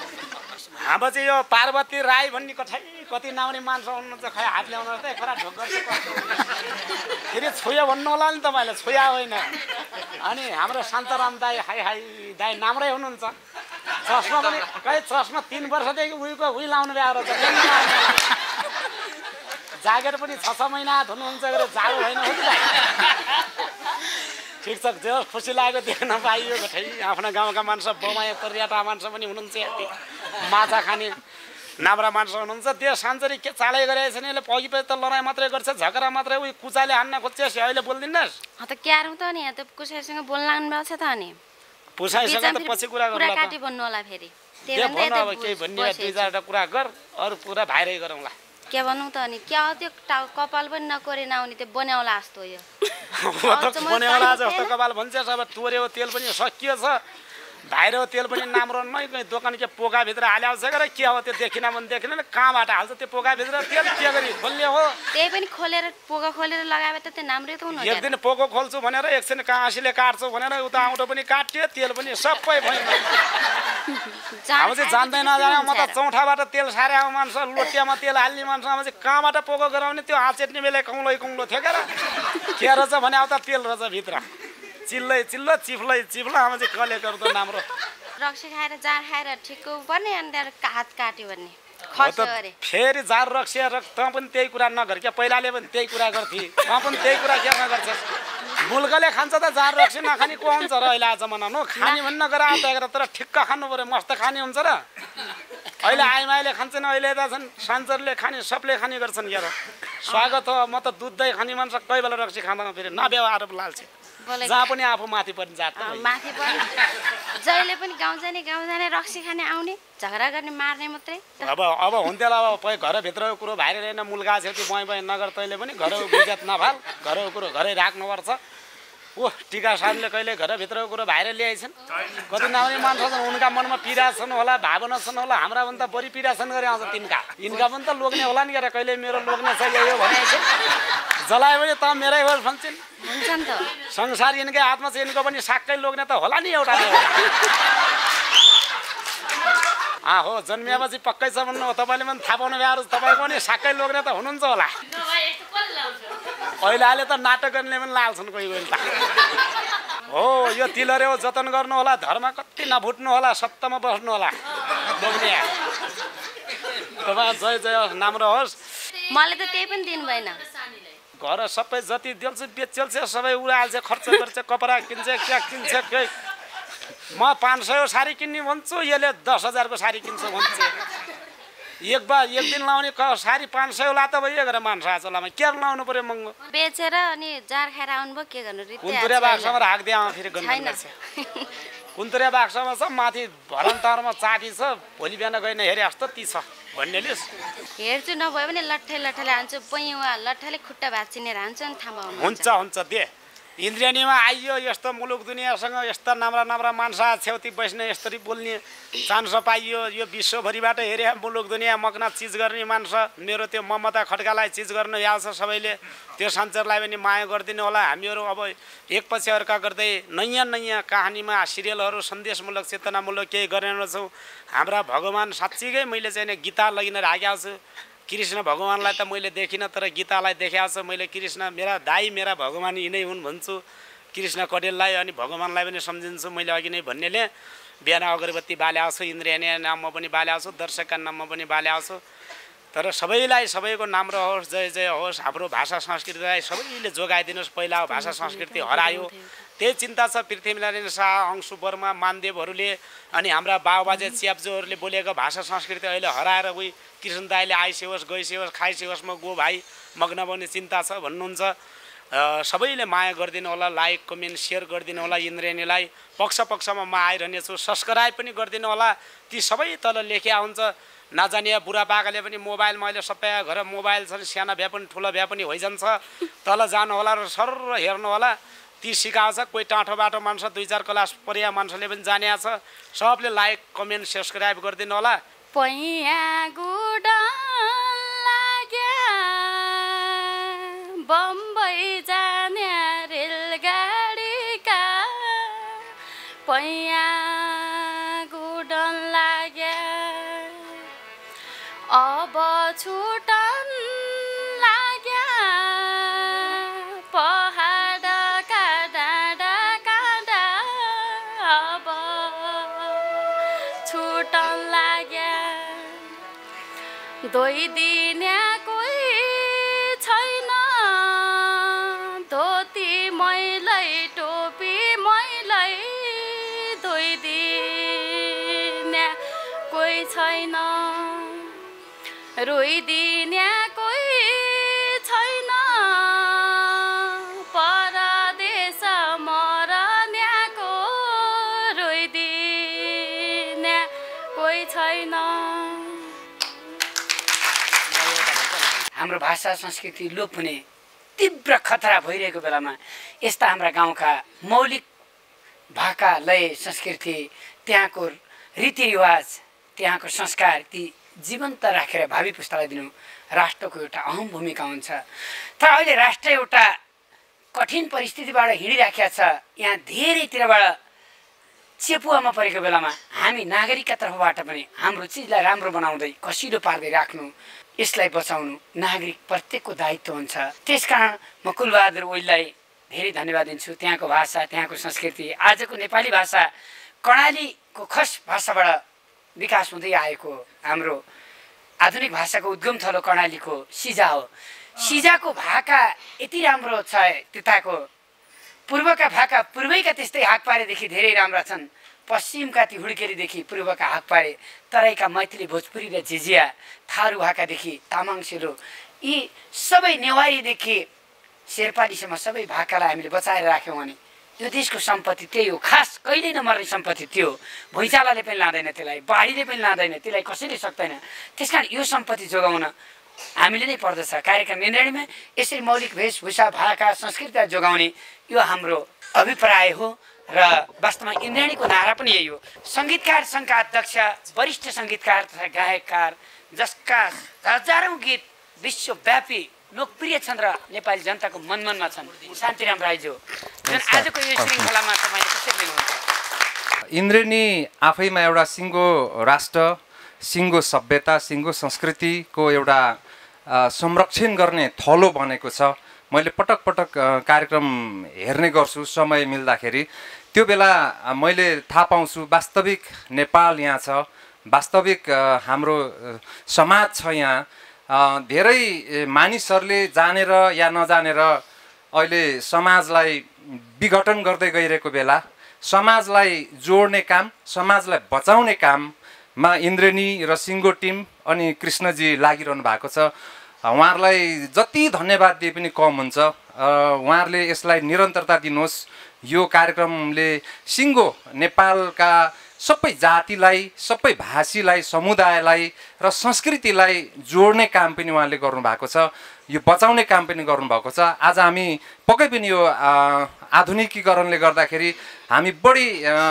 अब चाहिँ यो पार्वती राई भन्ने कति नाउने मान्छे हुनुहुन्छ खै हात ल्याउनुहोस् त एकपल्ट ढोक गर्छु फेरि छोयो भन्नु होला नि तपाईँले छोया होइन अनि हाम्रो शान्तराम दाई हाई हाई दाई नाम्रै हुनुहुन्छ चस्मा पनि खै चस्मा 3 वर्षदेखि उही लाउनु भ्याएर जागेर पनि 6 महिना धुनुहुन्छ गरेर जाडो होइन हो दाइ ठिक छ जे खुसी लाग्यो देख्न पाइयो खै आफ्ना गाउँका मान्छे बमाया पर्यटा मान्छे पनि हुनुहुन्छ माछा खाने नाम्रा मान्छे हुनुहुन्छ त्यो सान्चरी के चालै गरेको छैन यसले पघि पछि त लडाइँ मात्रै गर्छ झगडा मात्रै उही कुचाले हान्न खोज्छ अहिले बोल्दिनस् त क्यारौँ त नि त कुसाइसँग बोल्न लाग्नु भएको छ त अनि पुसाइसँग त पछि कुरा गर्ला कुरा काटी भन्नु होला फेरि त्यो भन्नु अब केही भन्ने 2-4टा कुरा गर अरु पुरा भाइरै गरौँला के भन्नु त अनि क्या हो त्यो कपाल पनि नकोरे नआउने त्यो बनाउला जस्तो यो बनाउला जस्तो कपाल भन्छ अब तोरेको तेल पनि सकियो छ भाइरो तेल पनि राम्रो नै कहीँ दोकान के पोकाभित्र हाल्याउँछ गरे के हो त्यो देखिन भने देखिन कहाँबाट हाल्छ त्यो पोकाभित्र तेल के गरी खोल्ने हो त्यही पनि खोलेर पोका खोलेर लगाए त त्यो नाम्रै त हुनु एक दिन पोको खोल्छु भनेर एकछिन काँसीले काट्छु भनेर उता आउँटो पनि काट्यो तेल पनि सबै भयो अब चाहिँ जान्दै नजाने म त चौठाबाट तेल सारे आएको मान्छे लोटियामा तेल हाल्ने मान्छे अब चाहिँ कहाँबाट पोको गराउने त्यो हात चेट्ने बेला कौलो थियो क्या के रहेछ भने अब त तेल रहेछ भित्र चिल्लै चिल्लो चिफ्लै चिफ्लो आमा चाहिँ कसले गर्दो राम्रो रक्सी खाएर जाँड खाएर ठिक्क पर्ने अनि त्यहाँबाट हात काट्यो भने खस्यो अरे फेरि जार रक्सिया तँ पनि त्यही कुरा नगर क्या पहिलाले पनि त्यही कुरा गर्थे तँ पनि त्यही कुरा के नगर्छ मुलुकले खान्छ त जार रक्सी नखाने को हुन्छ र अहिले आज मनाउनु खाने भन्न नगर आएर तर ठिक्क खानु पऱ्यो मस्त खाने हुन्छ र अहिले आइमाईले खान्छन् अहिले त छन् सान्चरले खाने सबले खाने गर्छन् क्या स्वागत हो म त दुध दही खाने मान्छे कोही बेला रक्सी खाँदैन फेरि नब्यवहार लाल्छ जहाँ पनि आफू माथि पनि जात माथि पनि जहिले पनि गाउँ जाने रक्सी खाने आउने झगडा गर्ने मार्ने मात्रै अब हुन्थ्यो अब घरभित्रको कुरो भाइर रहेन मुलगा छेउती बय बय नगर तैँले पनि घरको बुझ्यात नफाल घरको कुरो घरै राख्नुपर्छ ओ टिका सानले कहिले घरभित्रको कुरो बाहिर ल्याइछन् कति नआउने मान्छे छन् उनका मनमा पीडा छन् होला भावना छन् होला हाम्रा पनि त बढी पीडा छन् गरे आउँछ तिनका यिनका पनि त लोग्ने होला नि गरे कहिले मेरो लोग्ने छ यो भनेको छ जलायो भने त मेरै होस् भन्छन् हुन्छ नि त संसार यिनकै हातमा छ यिनको पनि साक्कै लोग्ने त होला नि एउटा हो जन्मिएपछि पक्कै छ भन्नु हो तपाईँले पनि थाहा पाउनु भ्याएर तपाईँको पनि साक्कै लोग्ने त हुनुहुन्छ होला अहिले त नाटक गर्नेले पनि लाल्छन् कोही कोही त हो यो तिलरे हो जतन गर्नु होला धर्म कति नफुट्नु होला सत्यमा बस्नु होला लोग्ने तपाईँ जय जय नाम रहोस् मलाई त त्यही पनि दिनु भएन घर सबै जति दिन्छ बेचेल्छ सबै उडाल्छ खर्च गर्छ कपडा किन्छ क्या किन्छ म 500 साडी किन्ने भन्छु यसले 10,000 को साडी किन्छ भन्छ एक दिन लाउने साडी 500 ला त भयो गरेर मान्छ आचलामा के लाउनु पर्यो महँगो बेचेर अनि जार खाएर आउनुभयो के गर्नु कुन्तुरे बाक्समा राख्दै आमा फेरि गर्नुपर्छ कुन्तुरे बाक्समा छ माथि भरन्तारमा चाटी छ भोलि बिहान गएन हेरे जस्तो ती छ भन्नेले हेर्छु नभए पनि लट्ठै लट्ठाले हान्छु पैवा लट्ठाले खुट्टा भाँचिनेर हान्छु अनि थाम्बाउनु हुन्छ दे इन्द्रेणीमा आइयो यस्तो मुलुक दुनियाँसँग यस्ता नाम्रा मान्छे छेउती बस्ने यसरी बोल्ने चान्स पाइयो यो विश्वभरिबाट हेरे मुलुक दुनियाँ मग्न चिज गर्ने मान्छे मेरो त्यो ममता खड्कालाई चिज गर्नु याल्छ सबैले त्यो सञ्चारलाई पनि माया गरिदिनु होला हामीहरू अब एकपछि अर्का गर्दै नयाँ कहानीमा सिरियलहरू सन्देशमूलक चेतनामूलक केही गरेनछौँ हाम्रा भगवान् साँच्चीकै मैले चाहिँ गीता लगिन राखेको छु कृष्ण भगवान्लाई त मैले देखिनँ तर गीतालाई देखाएको छ मैले कृष्ण मेरा दाई मेरा भगवान् यिनै हुन् भन्छु कृष्ण कडेललाई अनि भगवान्लाई पनि सम्झिन्छु मैले अघि नै भन्नेले बिहान अगरबत्ती बाल्याएको छु इन्द्रियानी नाममा पनि बाल्याएको छु दर्शकका नाममा पनि बाल्याएको छु तर सबैलाई सबैको नाम रहोस् जय जय होस् हाम्रो भाषा संस्कृतिलाई सबैले जोगाइदिनुहोस् पहिला भाषा संस्कृति हरायो त्यही चिन्ता छ पृथ्वीनारायण शाह अंशु वर्मा मानदेवहरूले अनि हाम्रा बाबुबाजे च्याप्जोहरूले बोलेको भाषा संस्कृति अहिले हराएर उही कृष्ण दाईले आइसेहोस् गइसेहोस् खाइसेहोस् म गो भाइ मग्न बन्ने चिन्ता छ भन्नुहुन्छ सबैले माया गरिदिनु होला लाइक कमेन्ट सेयर गरिदिनु होला इन्द्रेणीलाई पक्षमा म आइरहनेछु सब्सक्राइब पनि गरिदिनु होला ती सबै तल लेखे हुन्छ नजानिया बुढापाकाले पनि मोबाइलमा अहिले सबै घर मोबाइल छन् साना भए पनि ठुलो भए पनि होइजान्छ तल जानु होला र सर हेर्नु होला ती सिकाउँछ कोही टाँठो बाटो मान्छे 2-4 क्लास पढिया मान्छेले पनि जाने छ सबले लाइक कमेन्ट सब्सक्राइब गरिदिनु होला पैया गुडन लाग्या बम्बई जाने रेलगाडीका पैया गुडन लाग्या अब छुटन लाग्या पहाडका डाँडा काँडा अब छुटन लाग्या दोही दिने कोही छैन धोती मैलै टोपी मैलै दोही दिने कोही छैन रोइदिने कोही छैन परदेश मरन्याको रोइदिने कोही छैन हाम्रो भाषा संस्कृति लोप हुने तीव्र खतरा भइरहेको बेलामा यस्ता हाम्रा गाउँका मौलिक भाका लय संस्कृति त्यहाँको रीतिरिवाज त्यहाँको संस्कार ती जीवन्त राखेर भावी पुस्तालाई दिनु राष्ट्रको एउटा अहम भूमिका हुन्छ तर अहिले राष्ट्र एउटा कठिन परिस्थितिबाट हिँडिराखेको छ यहाँ धेरैतिरबाट चेपुवामा परेको बेलामा हामी नागरिकका तर्फबाट पनि हाम्रो चिजलाई राम्रो बनाउँदै कसिलो पार्दै राख्नु यसलाई बचाउनु नागरिक प्रत्येकको दायित्व हुन्छ त्यसकारण म कुलबहादुर ओइललाई धेरै धन्यवाद दिन्छु। त्यहाँको भाषा, त्यहाँको संस्कृति, आजको नेपाली भाषा कर्णालीको खस भाषाबाट विकास हुँदै आएको हाम्रो आधुनिक भाषाको उद्गम थलो कर्णालीको सिजा हो। सिजाको भाका यति राम्रो छ त्यताको, पूर्वका भाका पूर्वैका त्यस्तै हाकपारेदेखि धेरै राम्रा छन्, पश्चिमका ती हुड्केरीदेखि पूर्वका हाकपारे, तराईका मैथिली, भोजपुरी र झिझिया, थारू भाकादेखि तामाङ सेलो, यी सबै नेवारीदेखि शेर्पालीसम्म सबै भाकालाई हामीले बचाएर राख्यौँ भने यो देशको सम्पत्ति त्यही हो। खास कहिल्यै नमर्ने सम्पत्ति त्यो हो। भुइँचालोले पनि लाँदैन त्यसलाई, बाढीले पनि लाँदैन त्यसलाई, कसैले सक्दैन। त्यस कारण यो सम्पत्ति जोगाउन हामीले नै पर्दछ। कार्यक्रम इन्द्रेणीमा यसरी मौलिक वेशभूषा, भाका, संस्कृतिलाई जोगाउने यो हाम्रो अभिप्राय हो र वास्तवमा इन्द्रेणीको नारा पनि यही हो। सङ्गीतकार सङ्घका अध्यक्ष, वरिष्ठ सङ्गीतकार तथा गायककार जसका हजारौँ गीत विश्वव्यापी लोकप्रिय छन् र नेपाली जनताको मनमनमा छन्, शान्तिराम राईज्यू, जुन आजको यो श्रृङ्खलामा तपाईँले कसरी लिनुहुन्छ? इन्द्रेणी आफैमा एउटा सिङ्गो राष्ट्र, सिङ्गो सभ्यता, सिङ्गो संस्कृतिको एउटा संरक्षण गर्ने थलो बनेको छ। मैले पटक पटक कार्यक्रम हेर्ने गर्छु समय मिल्दाखेरि। त्यो बेला मैले थाहा पाउँछु वास्तविक नेपाल यहाँ छ, वास्तविक हाम्रो समाज छ यहाँ। धेरै मानिसहरूले जानेर या नजानेर अहिले समाजलाई विघटन गर्दै गइरहेको बेला समाजलाई जोड्ने काम, समाजलाई बचाउने काममा इन्द्रेणी र सिङ्गो टिम अनि कृष्णजी लागिरहनु भएको छ। उहाँहरूलाई जति धन्यवाद दिए पनि कम हुन्छ। उहाँहरूले यसलाई निरन्तरता दिनुहोस्। यो कार्यक्रमले सिङ्गो नेपालका सबै जातिलाई, सबै भाषीलाई, समुदायलाई र संस्कृतिलाई जोड्ने काम पनि उहाँले गर्नुभएको छ। यो बचाउने काम पनि गर्नुभएको छ। आज हामी पक्कै पनि यो आधुनिकीकरणले गर्दाखेरि हामी बढी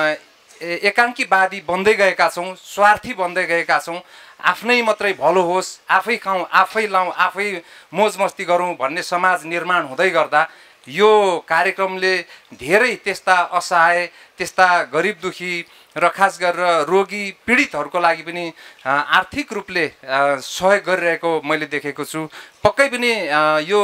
एकाङ्कीवादी बन्दै गएका छौँ, स्वार्थी बन्दै गएका छौँ। आफ्नै मात्रै भलो होस्, आफै खाउँ, आफै लाउँ, आफै मोज मस्ती गरौँ भन्ने समाज निर्माण हुँदै गर्दा यो कार्यक्रमले धेरै त्यस्ता असहाय, त्यस्ता गरिब दुखी र खास गरेर रोगी पीडितहरूको लागि पनि आर्थिक रूपले सहयोग गरिरहेको मैले देखेको छु। पक्कै पनि यो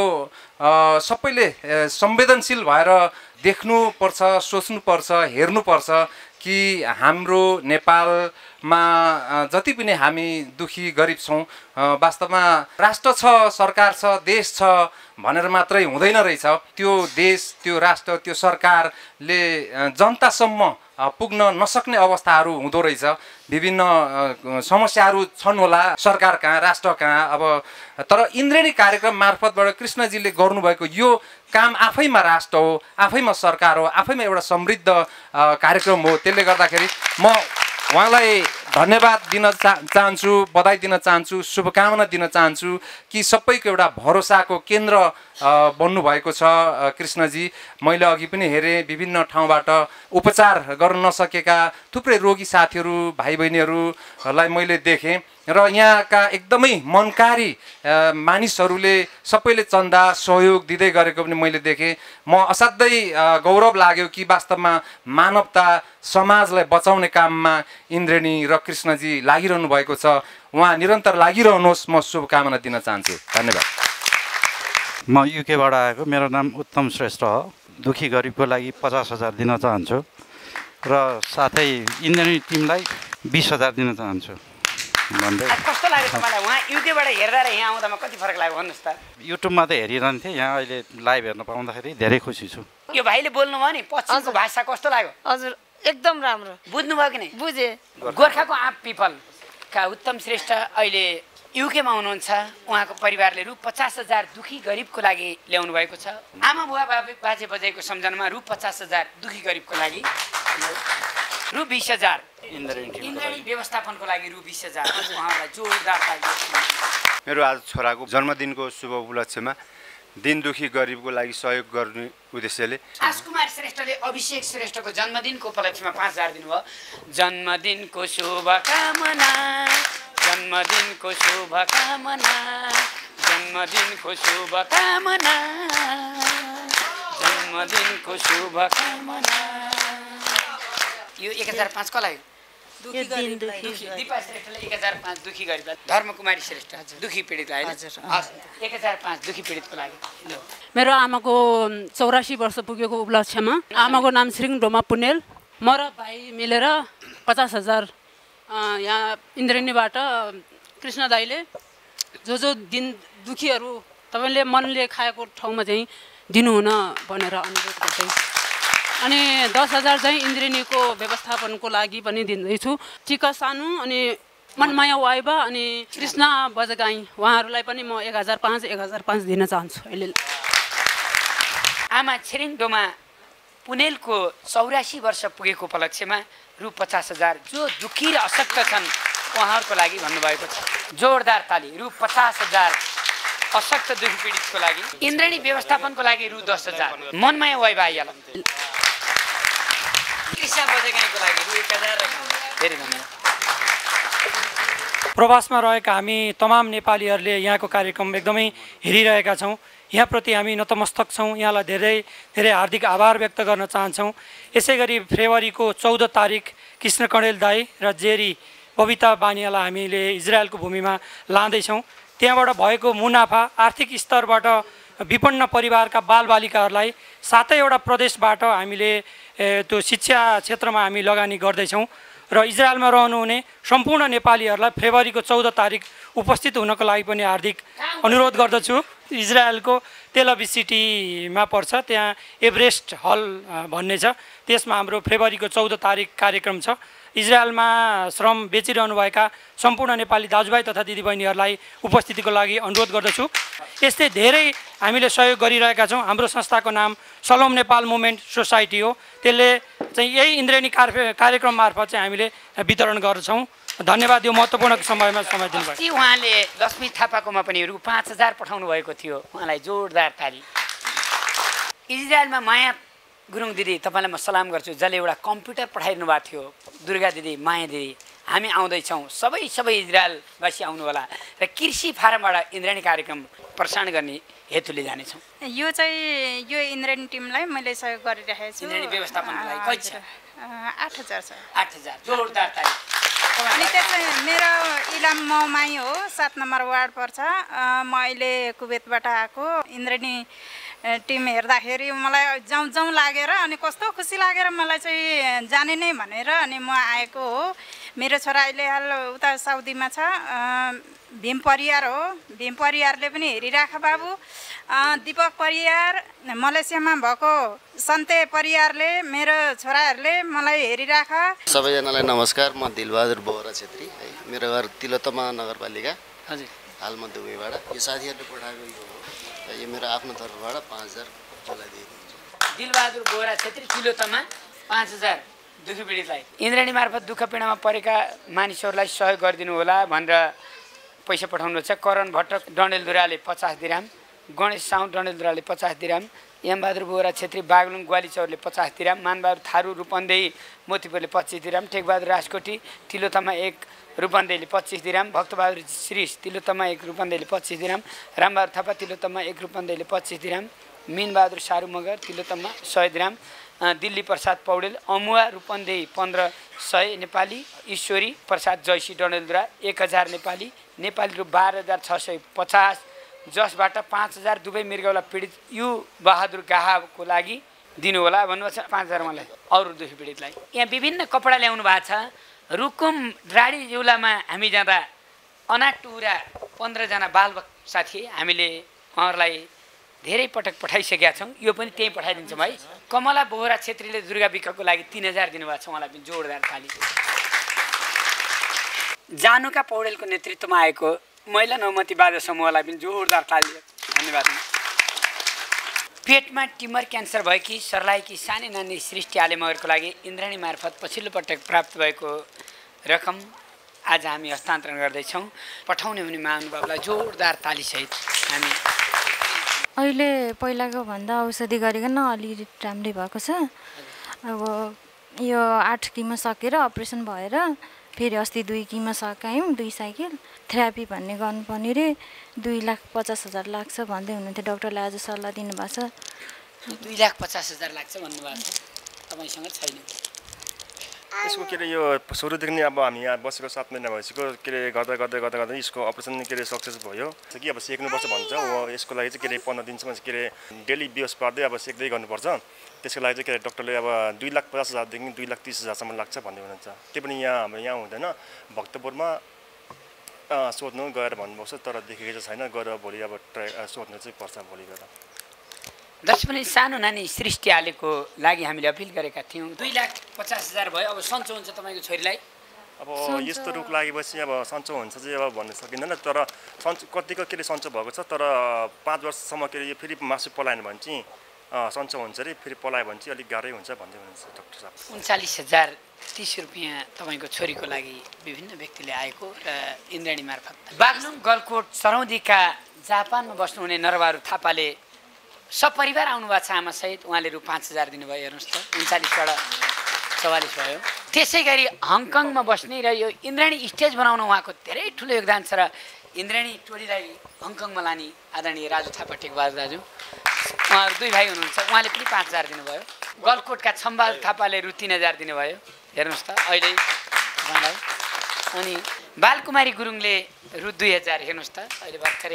सबैले संवेदनशील भएर देख्नुपर्छ, सोच्नुपर्छ, हेर्नुपर्छ कि हाम्रो नेपालमा जति पनि हामी दुखी गरिब छौँ, वास्तवमा राष्ट्र छ, सरकार छ, देश छ भनेर मात्रै हुँदैन रहेछ। त्यो देश, त्यो राष्ट्र, त्यो सरकारले जनतासम्म पुग्न नसक्ने अवस्थाहरू हुँदो रहेछ। विभिन्न समस्याहरू छन् होला सरकार कहाँ, राष्ट्र कहाँ। अब तर इन्द्रेणी कार्यक्रम मार्फतबाट कृष्णजीले गर्नुभएको यो काम आफैमा राष्ट्र हो, आफैमा सरकार हो, आफैमा एउटा समृद्ध कार्यक्रम हो। त्यसले गर्दाखेरि म उहाँलाई धन्यवाद दिन चाहन्छु, बधाई दिन चाहन्छु, शुभकामना दिन चाहन्छु कि सबैको एउटा भरोसाको केन्द्र बन्नुभएको छ कृष्णजी। मैले अघि पनि हेरेँ विभिन्न ठाउँबाट उपचार गर्न नसकेका थुप्रै रोगी साथीहरू, भाइ बहिनीहरूलाई मैले देखेँ र यहाँका एकदमै मनकारी मानिसहरूले सबैले चन्दा सहयोग दिँदै गरेको पनि मैले देखेँ। म असाध्यै गौरव लाग्यो कि वास्तवमा मानवता, समाजलाई बचाउने काममा इन्द्रेणी र कृष्णजी लागिरहनु भएको छ। उहाँ निरन्तर लागिरहनुहोस्, म शुभकामना दिन चाहन्छु। धन्यवाद। म युकेबाट आएको, मेरो नाम उत्तम श्रेष्ठ हो। दुखी गरिबको लागि 50,000 दिन चाहन्छु र साथै इन्द्रेणी टिमलाई 20,000 दिन चाहन्छु भन्दै। कस्तो लाग्यो तपाईँलाई उहाँ युकेबाट हेर्दा र यहाँ आउँदामा कति फरक लाग्यो भन्नुहोस् त? युट्युबमा त हेरिरहन्थेँ, यहाँ अहिले लाइभ हेर्न पाउँदाखेरि धेरै खुसी छु। यो भाइले बोल्नुभयो नि पश्चिमको भाषा कस्तो लाग्यो? हजुर एकदम राम्रो बुझ्नुभयो कि नै? बुझे। गोर्खाको आँप पिपलका उत्तम श्रेष्ठ अहिले युकेमा हुनुहुन्छ। उहाँको परिवारले रु 50,000 दुखी गरिबको लागि ल्याउनु भएको छ। आमा बुवा बाजे बजाइको सम्झनामा रु 50,000 दुखी गरिबको लागि, रु 20,000 इन्द्रेणी व्यवस्थापनको लागि रु 20,000 उहाँलाई जोरदार तालिम। मेरो आज छोराको जन्मदिनको शुभ उपलक्ष्यमा दिन दुखी गरिबको लागि सहयोग गर्ने उद्देश्यले राजकुमार श्रेष्ठले अभिषेक श्रेष्ठको जन्मदिनको उपलक्ष्यमा 5,000 दिनुभयो। जन्मदिनको शुभकामना, जन्मदिनको शुभकामना, जन्मदिनको शुभकामना, जन्मदिनको शुभकामना। यो 1,005 को लागि यो दिन दुखी दिपा श्रेष्ठलाई 1005 दुखी गरिबलाई, धर्मकुमारी श्रेष्ठ दुखी पीडितलाई हैन? हस् 1005 दुखी पीडितको लागि। मेरो आमाको 84 वर्ष पुगेको उपलक्ष्यमा आमाको नाम श्रीङ डोमा पुनेल, म र भाइ मिलेर 50,000 यहाँ इन्द्रेणीबाट कृष्ण दाईले जो दिन दुखीहरू तपाईँले मनले खाएको ठाउँमा चाहिँ दिनुहुन भनेर अनुरोध गर्दै अनि 10,000 चाहिँ इन्द्रेणीको व्यवस्थापनको लागि पनि दिँदैछु। टिका सानु अनि मनमाया वाइबा अनि कृष्ण बजगाई उहाँहरूलाई पनि म 1005 दिन चाहन्छु। अहिले आमा छिरिङ डोमा पुनेलको 84 वर्ष पुगेको उपलक्ष्यमा रु 50,000 जो दुखी र अशक्त छन् उहाँहरूको लागि भन्नुभएको छ। जोरदार ताली। रु 50,000 अशक्त दुखी पीडितको लागि। इन्द्रेणी व्यवस्थापनको लागि रु 10,000। मनमाया वाइबा आइहाल्यो। कृष्ण बजगाईको लागि रु 1,000 धेरै धन्यवाद। प्रवासमा रहेका हामी तमाम नेपालीहरूले यहाँको कार्यक्रम एकदमै हेरिरहेका छौँ। यहाँप्रति हामी नतमस्तक छौँ। यहाँलाई धेरै धेरै हार्दिक आभार व्यक्त गर्न चाहन्छौँ। यसै गरी फेब्रुअरीको 14 तारिक कृष्ण कणेल दाई र जेरी बबिता बानियालाई हामीले इजरायलको भूमिमा लाँदैछौँ। त्यहाँबाट भएको मुनाफा आर्थिक स्तरबाट विपन्न परिवारका बालबालिकाहरूलाई 7वटा प्रदेशबाट हामीले त्यो शिक्षा क्षेत्रमा हामी लगानी गर्दैछौँ र इजरायलमा रहनुहुने सम्पूर्ण नेपालीहरूलाई फेब्रुअरीको 14 तारिक उपस्थित हुनको लागि पनि हार्दिक अनुरोध गर्दछु। इजरायलको तेल अभिभ सिटीमा पर्छ, त्यहाँ एभरेस्ट हल भन्ने छ, त्यसमा हाम्रो फेब्रुअरीको 14 तारिक कार्यक्रम छ। इजरायलमा श्रम बेचिरहनुभएका सम्पूर्ण नेपाली दाजुभाइ तथा दिदीबहिनीहरूलाई उपस्थितिको लागि अनुरोध गर्दछु। यस्तै धेरै हामीले सहयोग गरिरहेका छौँ। हाम्रो संस्थाको नाम सलोम नेपाल मुभमेन्ट सोसाइटी हो। त्यसले चाहिँ यही इन्द्रेणी कार्यक्रम मार्फत चाहिँ हामीले वितरण गर्छौँ। धन्यवाद। यो महत्त्वपूर्ण समयमा समय दिनुभयो। उहाँले लक्ष्मी थापाकोमा पनि रु 5,000 पठाउनु भएको थियो। उहाँलाई जोरदार ताली। इजरायलमा माया गुरुङ दिदी तपाईँलाई म सलाम गर्छु, जसले एउटा कम्प्युटर पठाइदिनु भएको थियो। दुर्गा दिदी, माया दिदी, हामी आउँदैछौँ। सबै इजरायलवासी आउनु होला र कृषि फारमबाट इन्द्रेणी कार्यक्रम प्रसारण गर्ने हेतुले जानेछौँ। यो चाहिँ यो इन्द्रेणी टिमलाई मैले सहयोग गरिरहेको छु। इन्द्रेणी व्यवस्थापनको लागि कति छ? 8,000 छ। 8,000 जोरदार ताली। अनि त्यो चाहिँ मेरो इलाम मौमाई हो, 7 नम्बर वार्ड पर्छ। म अहिले कुवेतबाट आएको। इन्द्रेणी टिम हेर्दाखेरि मलाई जाउँ लागेर अनि कस्तो खुसी लागेर मलाई चाहिँ जाने नै भनेर अनि म आएको हो। मेरो छोरा अहिले हाल उता साउदीमा छ, भीम परियार हो। भीम परियारले पनि हेरिराख बाबु। दिपक परियार मलेसियामा भएको सन्ते परियारले मेरो छोराहरूले मलाई हेरिराख। सबैजनालाई नमस्कार। म दिलबहादुर बोहरा छेत्री है। मेरो घर तिलोत्तमा नगरपालिका। हजुर। हाल म दुबईबाट। यो साथीहरूले पठाएको यो हो। यो मेरो आफ्नो तर्फबाट 5,000 मलाई दिइदिन्छु। दिलबहादुर बोहरा छेत्री तिलोत्तमा 5,000 दुखी पीडितलाई। इन्द्रेणी मार्फत दुःख पीडामा परेका मानिसहरूलाई सहयोग गरिदिनु होला भनेर पैसा पठाउनु छ। करण भट्ट डडेलधुराले 50 दिराम, गणेश साउँ डडेलधुराले 50 दिराम, यमबहादुर बोहरा छेत्री बागलुङ ग्वालीचौरले 50 दिराम, मानबहादुर थारू रूपन्देही मोतीपुरले 25 दिराम, टेकबहादुर राजकोटी तिलोत्तमा 1 रूपन्देहीले 25 दिराम, भक्तबहादुर श्रीष तिलोत्तमा 1 रूपन्देहीले 25 दिराम, रामबहादुर थापा तिलोत्तमा 1 रूपन्देहीले 25 दिराम, मिनबहादुर सारू मगर तिलोत्तमा 100 दिराम, दिल्ली प्रसाद पौडेल अमुवा रूपन्देही 1500 नेपाली, ईश्वरी प्रसाद जयसी डडेलधुरा 1000 नेपाली, नेपाली रु 12,650, जसबाट 5,000 दुवै मृगौला पीडित यु बहादुर गाहाको लागि दिनु होला भन्नुभएको छ। 5,000 मलाई अरू दुखी पीडितलाई। यहाँ विभिन्न कपडा ल्याउनु भएको छ। रुकुम राडी जिउलामा हामी जाँदा अनाटुरा 15 जना बाल साथी हामीले उहाँहरूलाई धेरै पटक पठाइसकेका छौँ। यो पनि त्यही पठाइदिन्छौँ है। कमला बोहरा छेत्रीले दुर्गा विकको लागि 3,000 दिनुभएको छ। उहाँलाई पनि जोरदार ताली। जानुका पौडेलको नेतृत्वमा आएको महिला नौमती बाजा समूहलाई पनि जोरदार ताली। धन्यवाद। पेटमा ट्युमर क्यान्सर भएकी सर्लाहीकी सानै नानी सृष्टि आले मगरको लागि इन्द्रेणी मार्फत पछिल्लो पटक प्राप्त भएको रकम आज हामी हस्तान्तरण गर्दैछौँ। पठाउने हुने महानुभावलाई जोरदार तालीसहित हामी अहिले पहिलाको भन्दा औषधि गरिकन अलि राम्रै भएको छ। अब यो 8 किमो सकेर अपरेसन भएर फेरि अस्ति 2 किमो सकायौँ, 2 साइकल थेरापी भन्ने गर्नुपर्ने रे 2,50,000 लाग्छ भन्दै हुनुहुन्थ्यो। डाक्टरले आज सल्लाह दिनुभएको छ। 2,50,000 लाग्छ भन्नुभएको छ। तपाईँसँग छैन। यसको के अरे यो सुरुदेखि नै अब हामी यहाँ बसेको 7 महिना भइसक्यो के अरे गर्दा गर्दै गर्दा गर्दै यसको अपरेसन के अरे सक्सेस भयो कि अब सेक्नुपर्छ भन्छ यसको लागि चाहिँ के अरे 15 दिनसम्म के अरे डेली बेहोस पार्दै अब सेक्दै गर्नुपर्छ त्यसको लागि चाहिँ के अरे डक्टरले अब 2,50,000 देखि 2,30,000 लाग्छ भन्दै हुनुहुन्छ त्यो पनि यहाँ हाम्रो यहाँ हुँदैन भक्तपुरमा सोध्नु गएर भन्नुभएको छ तर देखेको चाहिँ छैन गएर भोलि अब सोध्नु चाहिँ पर्छ भोलि गएर दर्शक पनि सानो नानी सृष्टि हालेको लागि हामीले अपिल गरेका थियौँ 2,50,000 भयो अब सन्चो हुन्छ तपाईँको छोरीलाई अब यस्तो रोग लागेपछि अब सन्चो हुन्छ चाहिँ अब भन्न सकिँदैन तर सन्चो कतिको के अरे सन्चो भएको छ तर 5 वर्षसम्म के अरे फेरि मासु पलाएन भने चाहिँ सन्चो हुन्छ अरे फेरि पलायो भने चाहिँ अलिक गाह्रै हुन्छ भन्दै हुनुहुन्छ डाक्टर साहब 39,030 रुपियाँ तपाईँको छोरीको लागि विभिन्न व्यक्तिले आएको र इन्द्राणी मार्फत बागलुङ गलकोट सरौदीका जापानमा बस्नुहुने नरबहादुर थापाले सपरिवार आउनुभएको छ आमासहित उहाँले रु 5,000 दिनुभयो हेर्नुहोस् त 39बाट 44 भयो त्यसै गरी हङकङमा बस्ने र यो इन्द्राणी स्टेज बनाउन उहाँको धेरै ठुलो योगदान छ र इन्द्राणी टोलीलाई हङकङमा लाने आदरणीय राजु थापा टेकबहादुर दाजु उहाँहरू दुई भाइ हुनुहुन्छ उहाँले पनि 5,000 दिनुभयो गलकोटका छम्बाल थापाले रु 3,000 दिनुभयो हेर्नुहोस् त अहिले उहाँलाई अनि बालकुमारी गुरुङले रु 2,000 हेर्नुहोस् त अहिले भर्खरै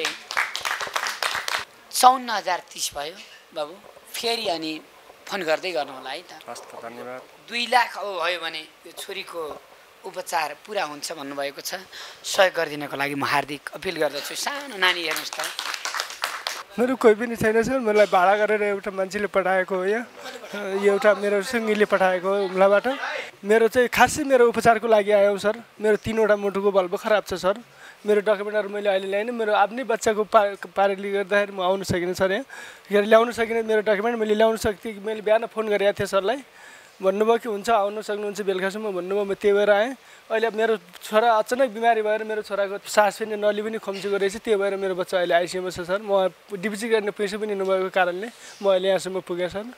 54,030 भयो बाबु फेरि अनि फोन गर्दै गर्नु होला है त धन्यवाद 2 लाख भयो भने यो छोरीको उपचार पुरा हुन्छ भन्नुभएको छ सहयोग गरिदिनको लागि म हार्दिक अपिल गर्दछु सानो नानी हेर्नुहोस् त मेरो कोही पनि छैन सर मलाई भाडा गरेर एउटा मान्छेले पठाएको हो यहाँ एउटा मेरो सिङ्गीले पठाएको हो हुम्लाबाट मेरो चाहिँ खासै मेरो उपचारको लागि आयो सर मेरो 3वटा मुटुको बल्ब खराब छ सर मेरो डकुमेन्टहरू मैले अहिले ल्याइनँ मेरो आफ्नै बच्चाको पाराले गर्दाखेरि म आउन सकिनँ सर यहाँ ल्याउन सकिनँ मेरो डकुमेन्ट मैले ल्याउन सक्थेँ मैले बिहान फोन गरेको थिएँ सरलाई भन्नुभयो कि हुन्छ आउन सक्नुहुन्छ बेलुकासम्म भन्नुभयो म त्यही भएर आएँ अहिले मेरो छोरा अचानक बिमारी भएर मेरो छोराको सास पनि नली पनि खम्चेको रहेछ त्यही भएर मेरो बच्चा अहिले आइसियुमा छ सर म डिपिजी गर्ने पैसा पनि नभएको कारणले म अहिले यहाँसम्म पुगेँ सर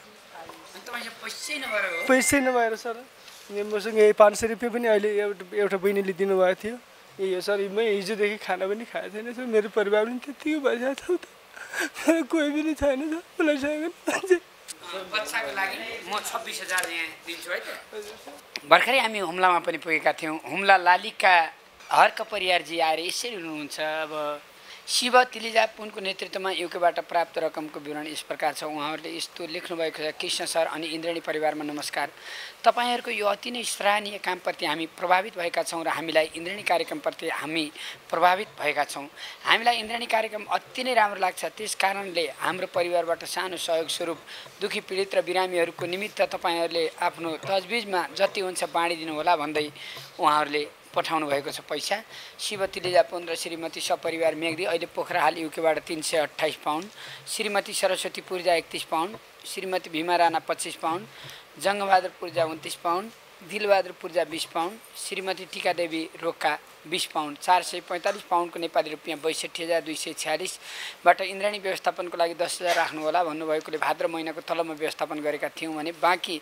पैसै नभएर सर मसँग 500 रुपियाँ पनि अहिले एउटा बहिनीले दिनुभएको थियो यही हो सर म हिजोदेखि खाना पनि खाएको छैन सर मेरो परिवार पनि त्यतिकै भइसकेको छ त कोही पनि छैन सर मलाई चाहिएको बच्चाको लागि म 26,000 यहाँ दिन्छु है त भर्खरै हामी हुम्लामा पनि पुगेका थियौँ हुम्ला लालिका हर्क परियारजी आएर यसरी हुनुहुन्छ अब शिव तिलिजा पुनको नेतृत्वमा युकेबाट प्राप्त रकमको विवरण यस प्रकार छ उहाँहरूले यस्तो लेख्नुभएको छ कृष्ण सर अनि इन्द्राणी परिवारमा नमस्कार तपाईँहरूको यो अति नै सराहनीय कामप्रति हामी प्रभावित भएका छौँ र हामीलाई इन्द्राणी कार्यक्रमप्रति हामी प्रभावित भएका छौँ हामीलाई इन्द्राणी कार्यक्रम अति नै राम्रो लाग्छ त्यस कारणले हाम्रो परिवारबाट सानो सहयोग स्वरूप दुखी पीडित र बिरामीहरूको निमित्त तपाईँहरूले आफ्नो तजबिजमा जति हुन्छ बाँडिदिनु होला भन्दै उहाँहरूले पठाउनु भएको छ पैसा शिव तिलिजा पुन र श्रीमती सपरिवार मेघदी अहिले पोखरा हाल युकेबाट 328 पाउन्ड श्रीमती सरस्वती पूर्जा 31 पाउन्ड श्रीमती भीमा राणा 25 पाउन्ड जङ्गबहादुर पूर्जा 29 पाउन्ड दिलबहादुर पूर्जा 20 पाउन्ड श्रीमती टिकादेवी रोका 20 पाउन्ड 445 पाउन्डको नेपाली रुपियाँ 62,246 बाट इन्द्राणी व्यवस्थापनको लागि 10,000 राख्नु होला भन्नुभएकोले भाद्र महिनाको तलबमा व्यवस्थापन गरेका थियौँ भने बाँकी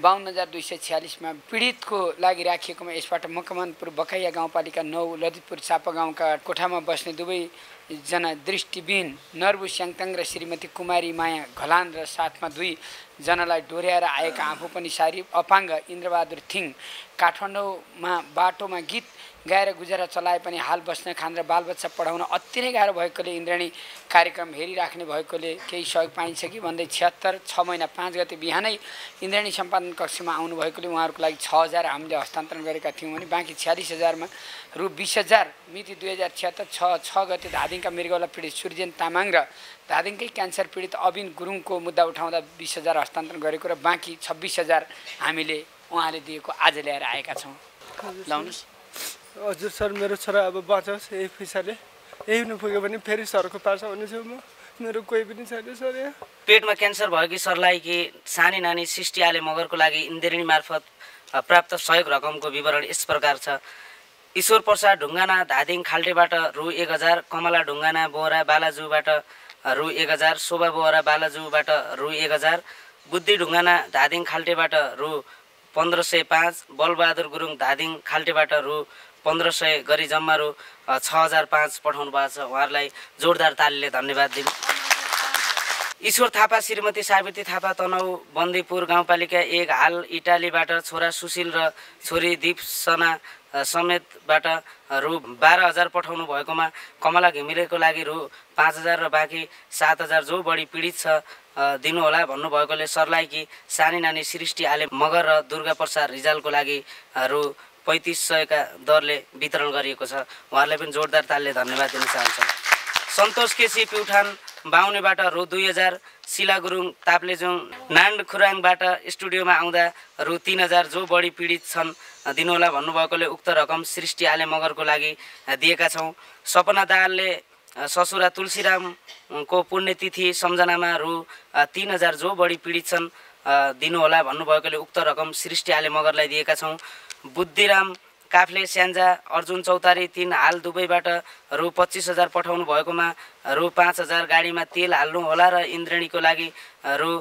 52,246 मा पीडितको लागि राखिएकोमा यसबाट मकवानपुर बकैया गाउँपालिका 9 ललितपुर चापा गाउँका कोठामा बस्ने दुवैजना दृष्टिविहीन नर्बु स्याङताङ र श्रीमती कुमारी माया घलान र साथमा 2 जनालाई डोर्याएर आएका आफू पनि शारीरिक अपाङ्ग इन्द्रबहादुर थिङ काठमाडौँमा बाटोमा गीत गाएर गुजारा चलाए पनि हाल बस्न खान र बालबच्चा पढाउन अति नै गाह्रो भएकोले इन्द्राणी कार्यक्रम हेरिराख्ने भएकोले केही सहयोग पाइन्छ कि भन्दै 76 6 महिना 5 गते बिहानै इन्द्राणी सम्पादन कक्षमा आउनु भएकोले उहाँहरूको लागि 6,000 हामीले हस्तान्तरण गरेका थियौँ भने बाँकी 46,000 मा रु 20,000 मिति 2076 6 गते धादिङका मृगौला पीडित सूर्यन तामाङ र धादिङकै क्यान्सर पीडित अबिन गुरुङको मुद्दा उठाउँदा 20,000 हस्तान्तरण गरेको र बाँकी 26,000 हामीले उहाँले दिएको आज ल्याएर आएका छौँ लाउनुहोस् हजुर सर मेरो छोरा अब बचोस् यही पैसाले यही नपुग्यो भने फेरि सरको पास हुनेछु म मेरो कोही पनि छैन सर यहाँ पेटमा क्यान्सर भएकी सरलाई कि सानी नानी सृष्टि आले मगरको लागि इन्द्राणी मार्फत प्राप्त सहयोग रकमको विवरण यस प्रकार छ ईश्वर प्रसाद ढुङ्गाना धादिङ खाल्टेबाट रु 1,000 कमला ढुङ्गाना बोहरा बालाजुबाट रु 1,000 शोभा बोहरा बालाजुबाट रु 1,000 बुद्धि ढुङ्गाना धादिङ खाल्टेबाट रु 1,505 बलबहादुर गुरुङ धादिङ खाल्टेबाट रु 1,500 गरी जम्मा रु 6,005 पठाउनु भएको छ उहाँहरूलाई जोरदार तालीले धन्यवाद दिनु ईश्वर थापा श्रीमती सावित्री थापा तनहु बन्दीपुर गाउँपालिका 1 हाल इटालीबाट छोरा सुशील र छोरी दीपसना समेतबाट रु 12,000 पठाउनु भएकोमा कमला घिमिरेको लागि रु 5,000 र बाँकी 7,000 जो बढी पीडित छ दिनुहोला भन्नुभएकोले सर्लाहीकी सानी नानी सृष्टि आले मगर र दुर्गा प्रसाद रिजालको लागि रु 3500 का दरले वितरण गरिएको छ। उहाँहरूलाई पनि जोरदार तालले धन्यवाद दिन चाहन्छौँ। सन्तोष केसी प्युठान बाहुनेबाट रु 2,000, शिला गुरुङ ताप्लेजुङ नान्ड खुराङबाट स्टुडियोमा आउँदा रु 3,000 जो बढी पीडित छन् दिनुहोला भन्नुभएकोले उक्त रकम सृष्टि आले मगरको लागि दिएका छौँ। सपना दाहालले ससुरा तुलसीरामको पुण्यतिथि सम्झनामा रु 3,000 जो बढी पीडित छन् दिनुहोला भन्नुभएकोले उक्त रकम सृष्टि आले मगरलाई दिएका छौँ। बुद्धिराम काफ्ले स्यान्जा अर्जुन चौतारी 3 हाल दुबईबाट रु 25,000 पठाउनु भएकोमा रु 5,000 गाडीमा तेल हाल्नु होला र इन्द्रेणीको लागि रु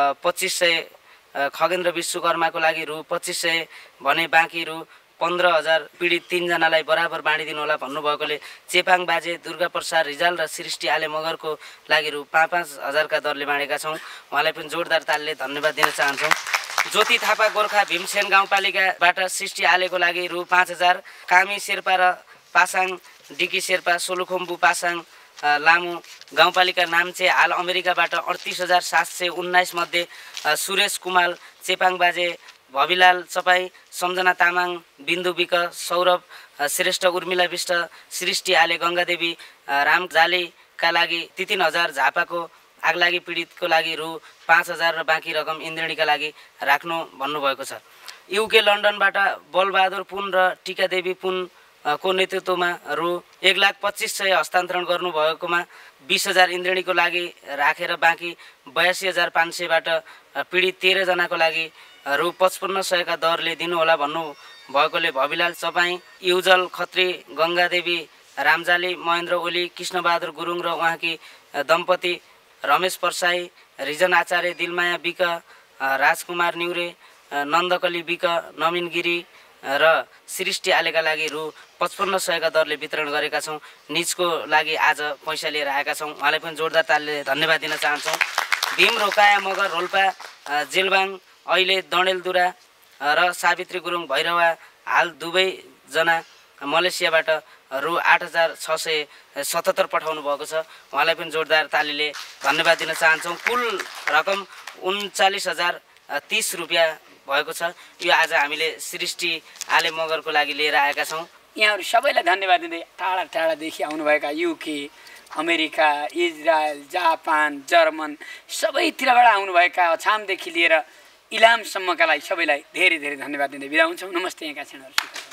2,500, खगेन्द्र विश्वकर्माको लागि रु 2,500 भने बाँकी रु 15,000 पीडित 3 जनालाई बराबर बाँडिदिनु होला भन्नुभएकोले चेपाङ बाजे दुर्गा प्रसाद रिजाल र सृष्टि आले मगरको लागि रु 5,000 का दरले बाँडेका छौँ। उहाँलाई पनि जोरदार तालले धन्यवाद दिन चाहन्छौँ। ज्योति थापा गोर्खा भीमसेन गाउँपालिकाबाट सृष्टि आलेको लागि रु 5,000, कामी शेर्पा र पासाङ डिकी शेर्पा सोलुखुम्बु पासाङ लामु गाउँपालिका नाम्चे हाल अमेरिकाबाट 38,719 मध्ये सुरेश कुमाल चेपाङ बाजे भविलाल चपाई सम्झना तामाङ बिन्दु विक सौरभ श्रेष्ठ उर्मिला विष्ट सृष्टि आले गङ्गादेवी राम जालीका लागि 3,000, झापाको आगलागी पीडितको लागि रु 5,000 र बाँकी रकम इन्द्रेणीका लागि राख्नु भन्नुभएको छ। युके लन्डनबाट बलबहादुर पुन र टिकादेवी पुन को नेतृत्वमा रु 1,25,000 हस्तान्तरण गर्नुभएकोमा 20,000 इन्द्रेणीको लागि राखेर बाँकी 82,500बाट पीडित 13 जनाको लागि रु 5500 का दरले दिनुहोला भन्नुभएकोले भविलाल चपाई युजल खत्री गङ्गादेवी रामजाली महेन्द्र ओली कृष्णबहादुर गुरुङ र उहाँकी दम्पति रमेश परसाई रिजन आचार्य दिलमाया विक राजकुमार न्युरे नन्दकली विक नवीन गिरी र सृष्टि आलेका लागि रु 5500 का दरले वितरण गरेका छौँ। निजको लागि आज पैसा लिएर आएका छौँ। उहाँलाई पनि जोरदार तालले धन्यवाद दिन चाहन्छौँ। भीम रोकाया मगर रोल्पा जेलबाङ अहिले डडेलधुरा र सावित्री गुरुङ भैरवा हाल दुवै जना मलेसियाबाट रु 8,677 पठाउनु भएको छ। उहाँलाई पनि जोरदार तालीले धन्यवाद दिन चाहन्छौँ। कुल रकम 39,030 रुपियाँ भएको छ। यो आज हामीले सृष्टि आले मगरको लागि लिएर आएका छौँ। यहाँहरू सबैलाई धन्यवाद दिँदै टाढा टाढादेखि आउनुभएका UK America Israel Japan German सबैतिरबाट आउनुभएका अछामदेखि लिएर इलामसम्मका लागि सबैलाई धेरै धेरै धन्यवाद दिँदै बिदा हुन्छौँ। नमस्ते यहाँका क्षणहरू।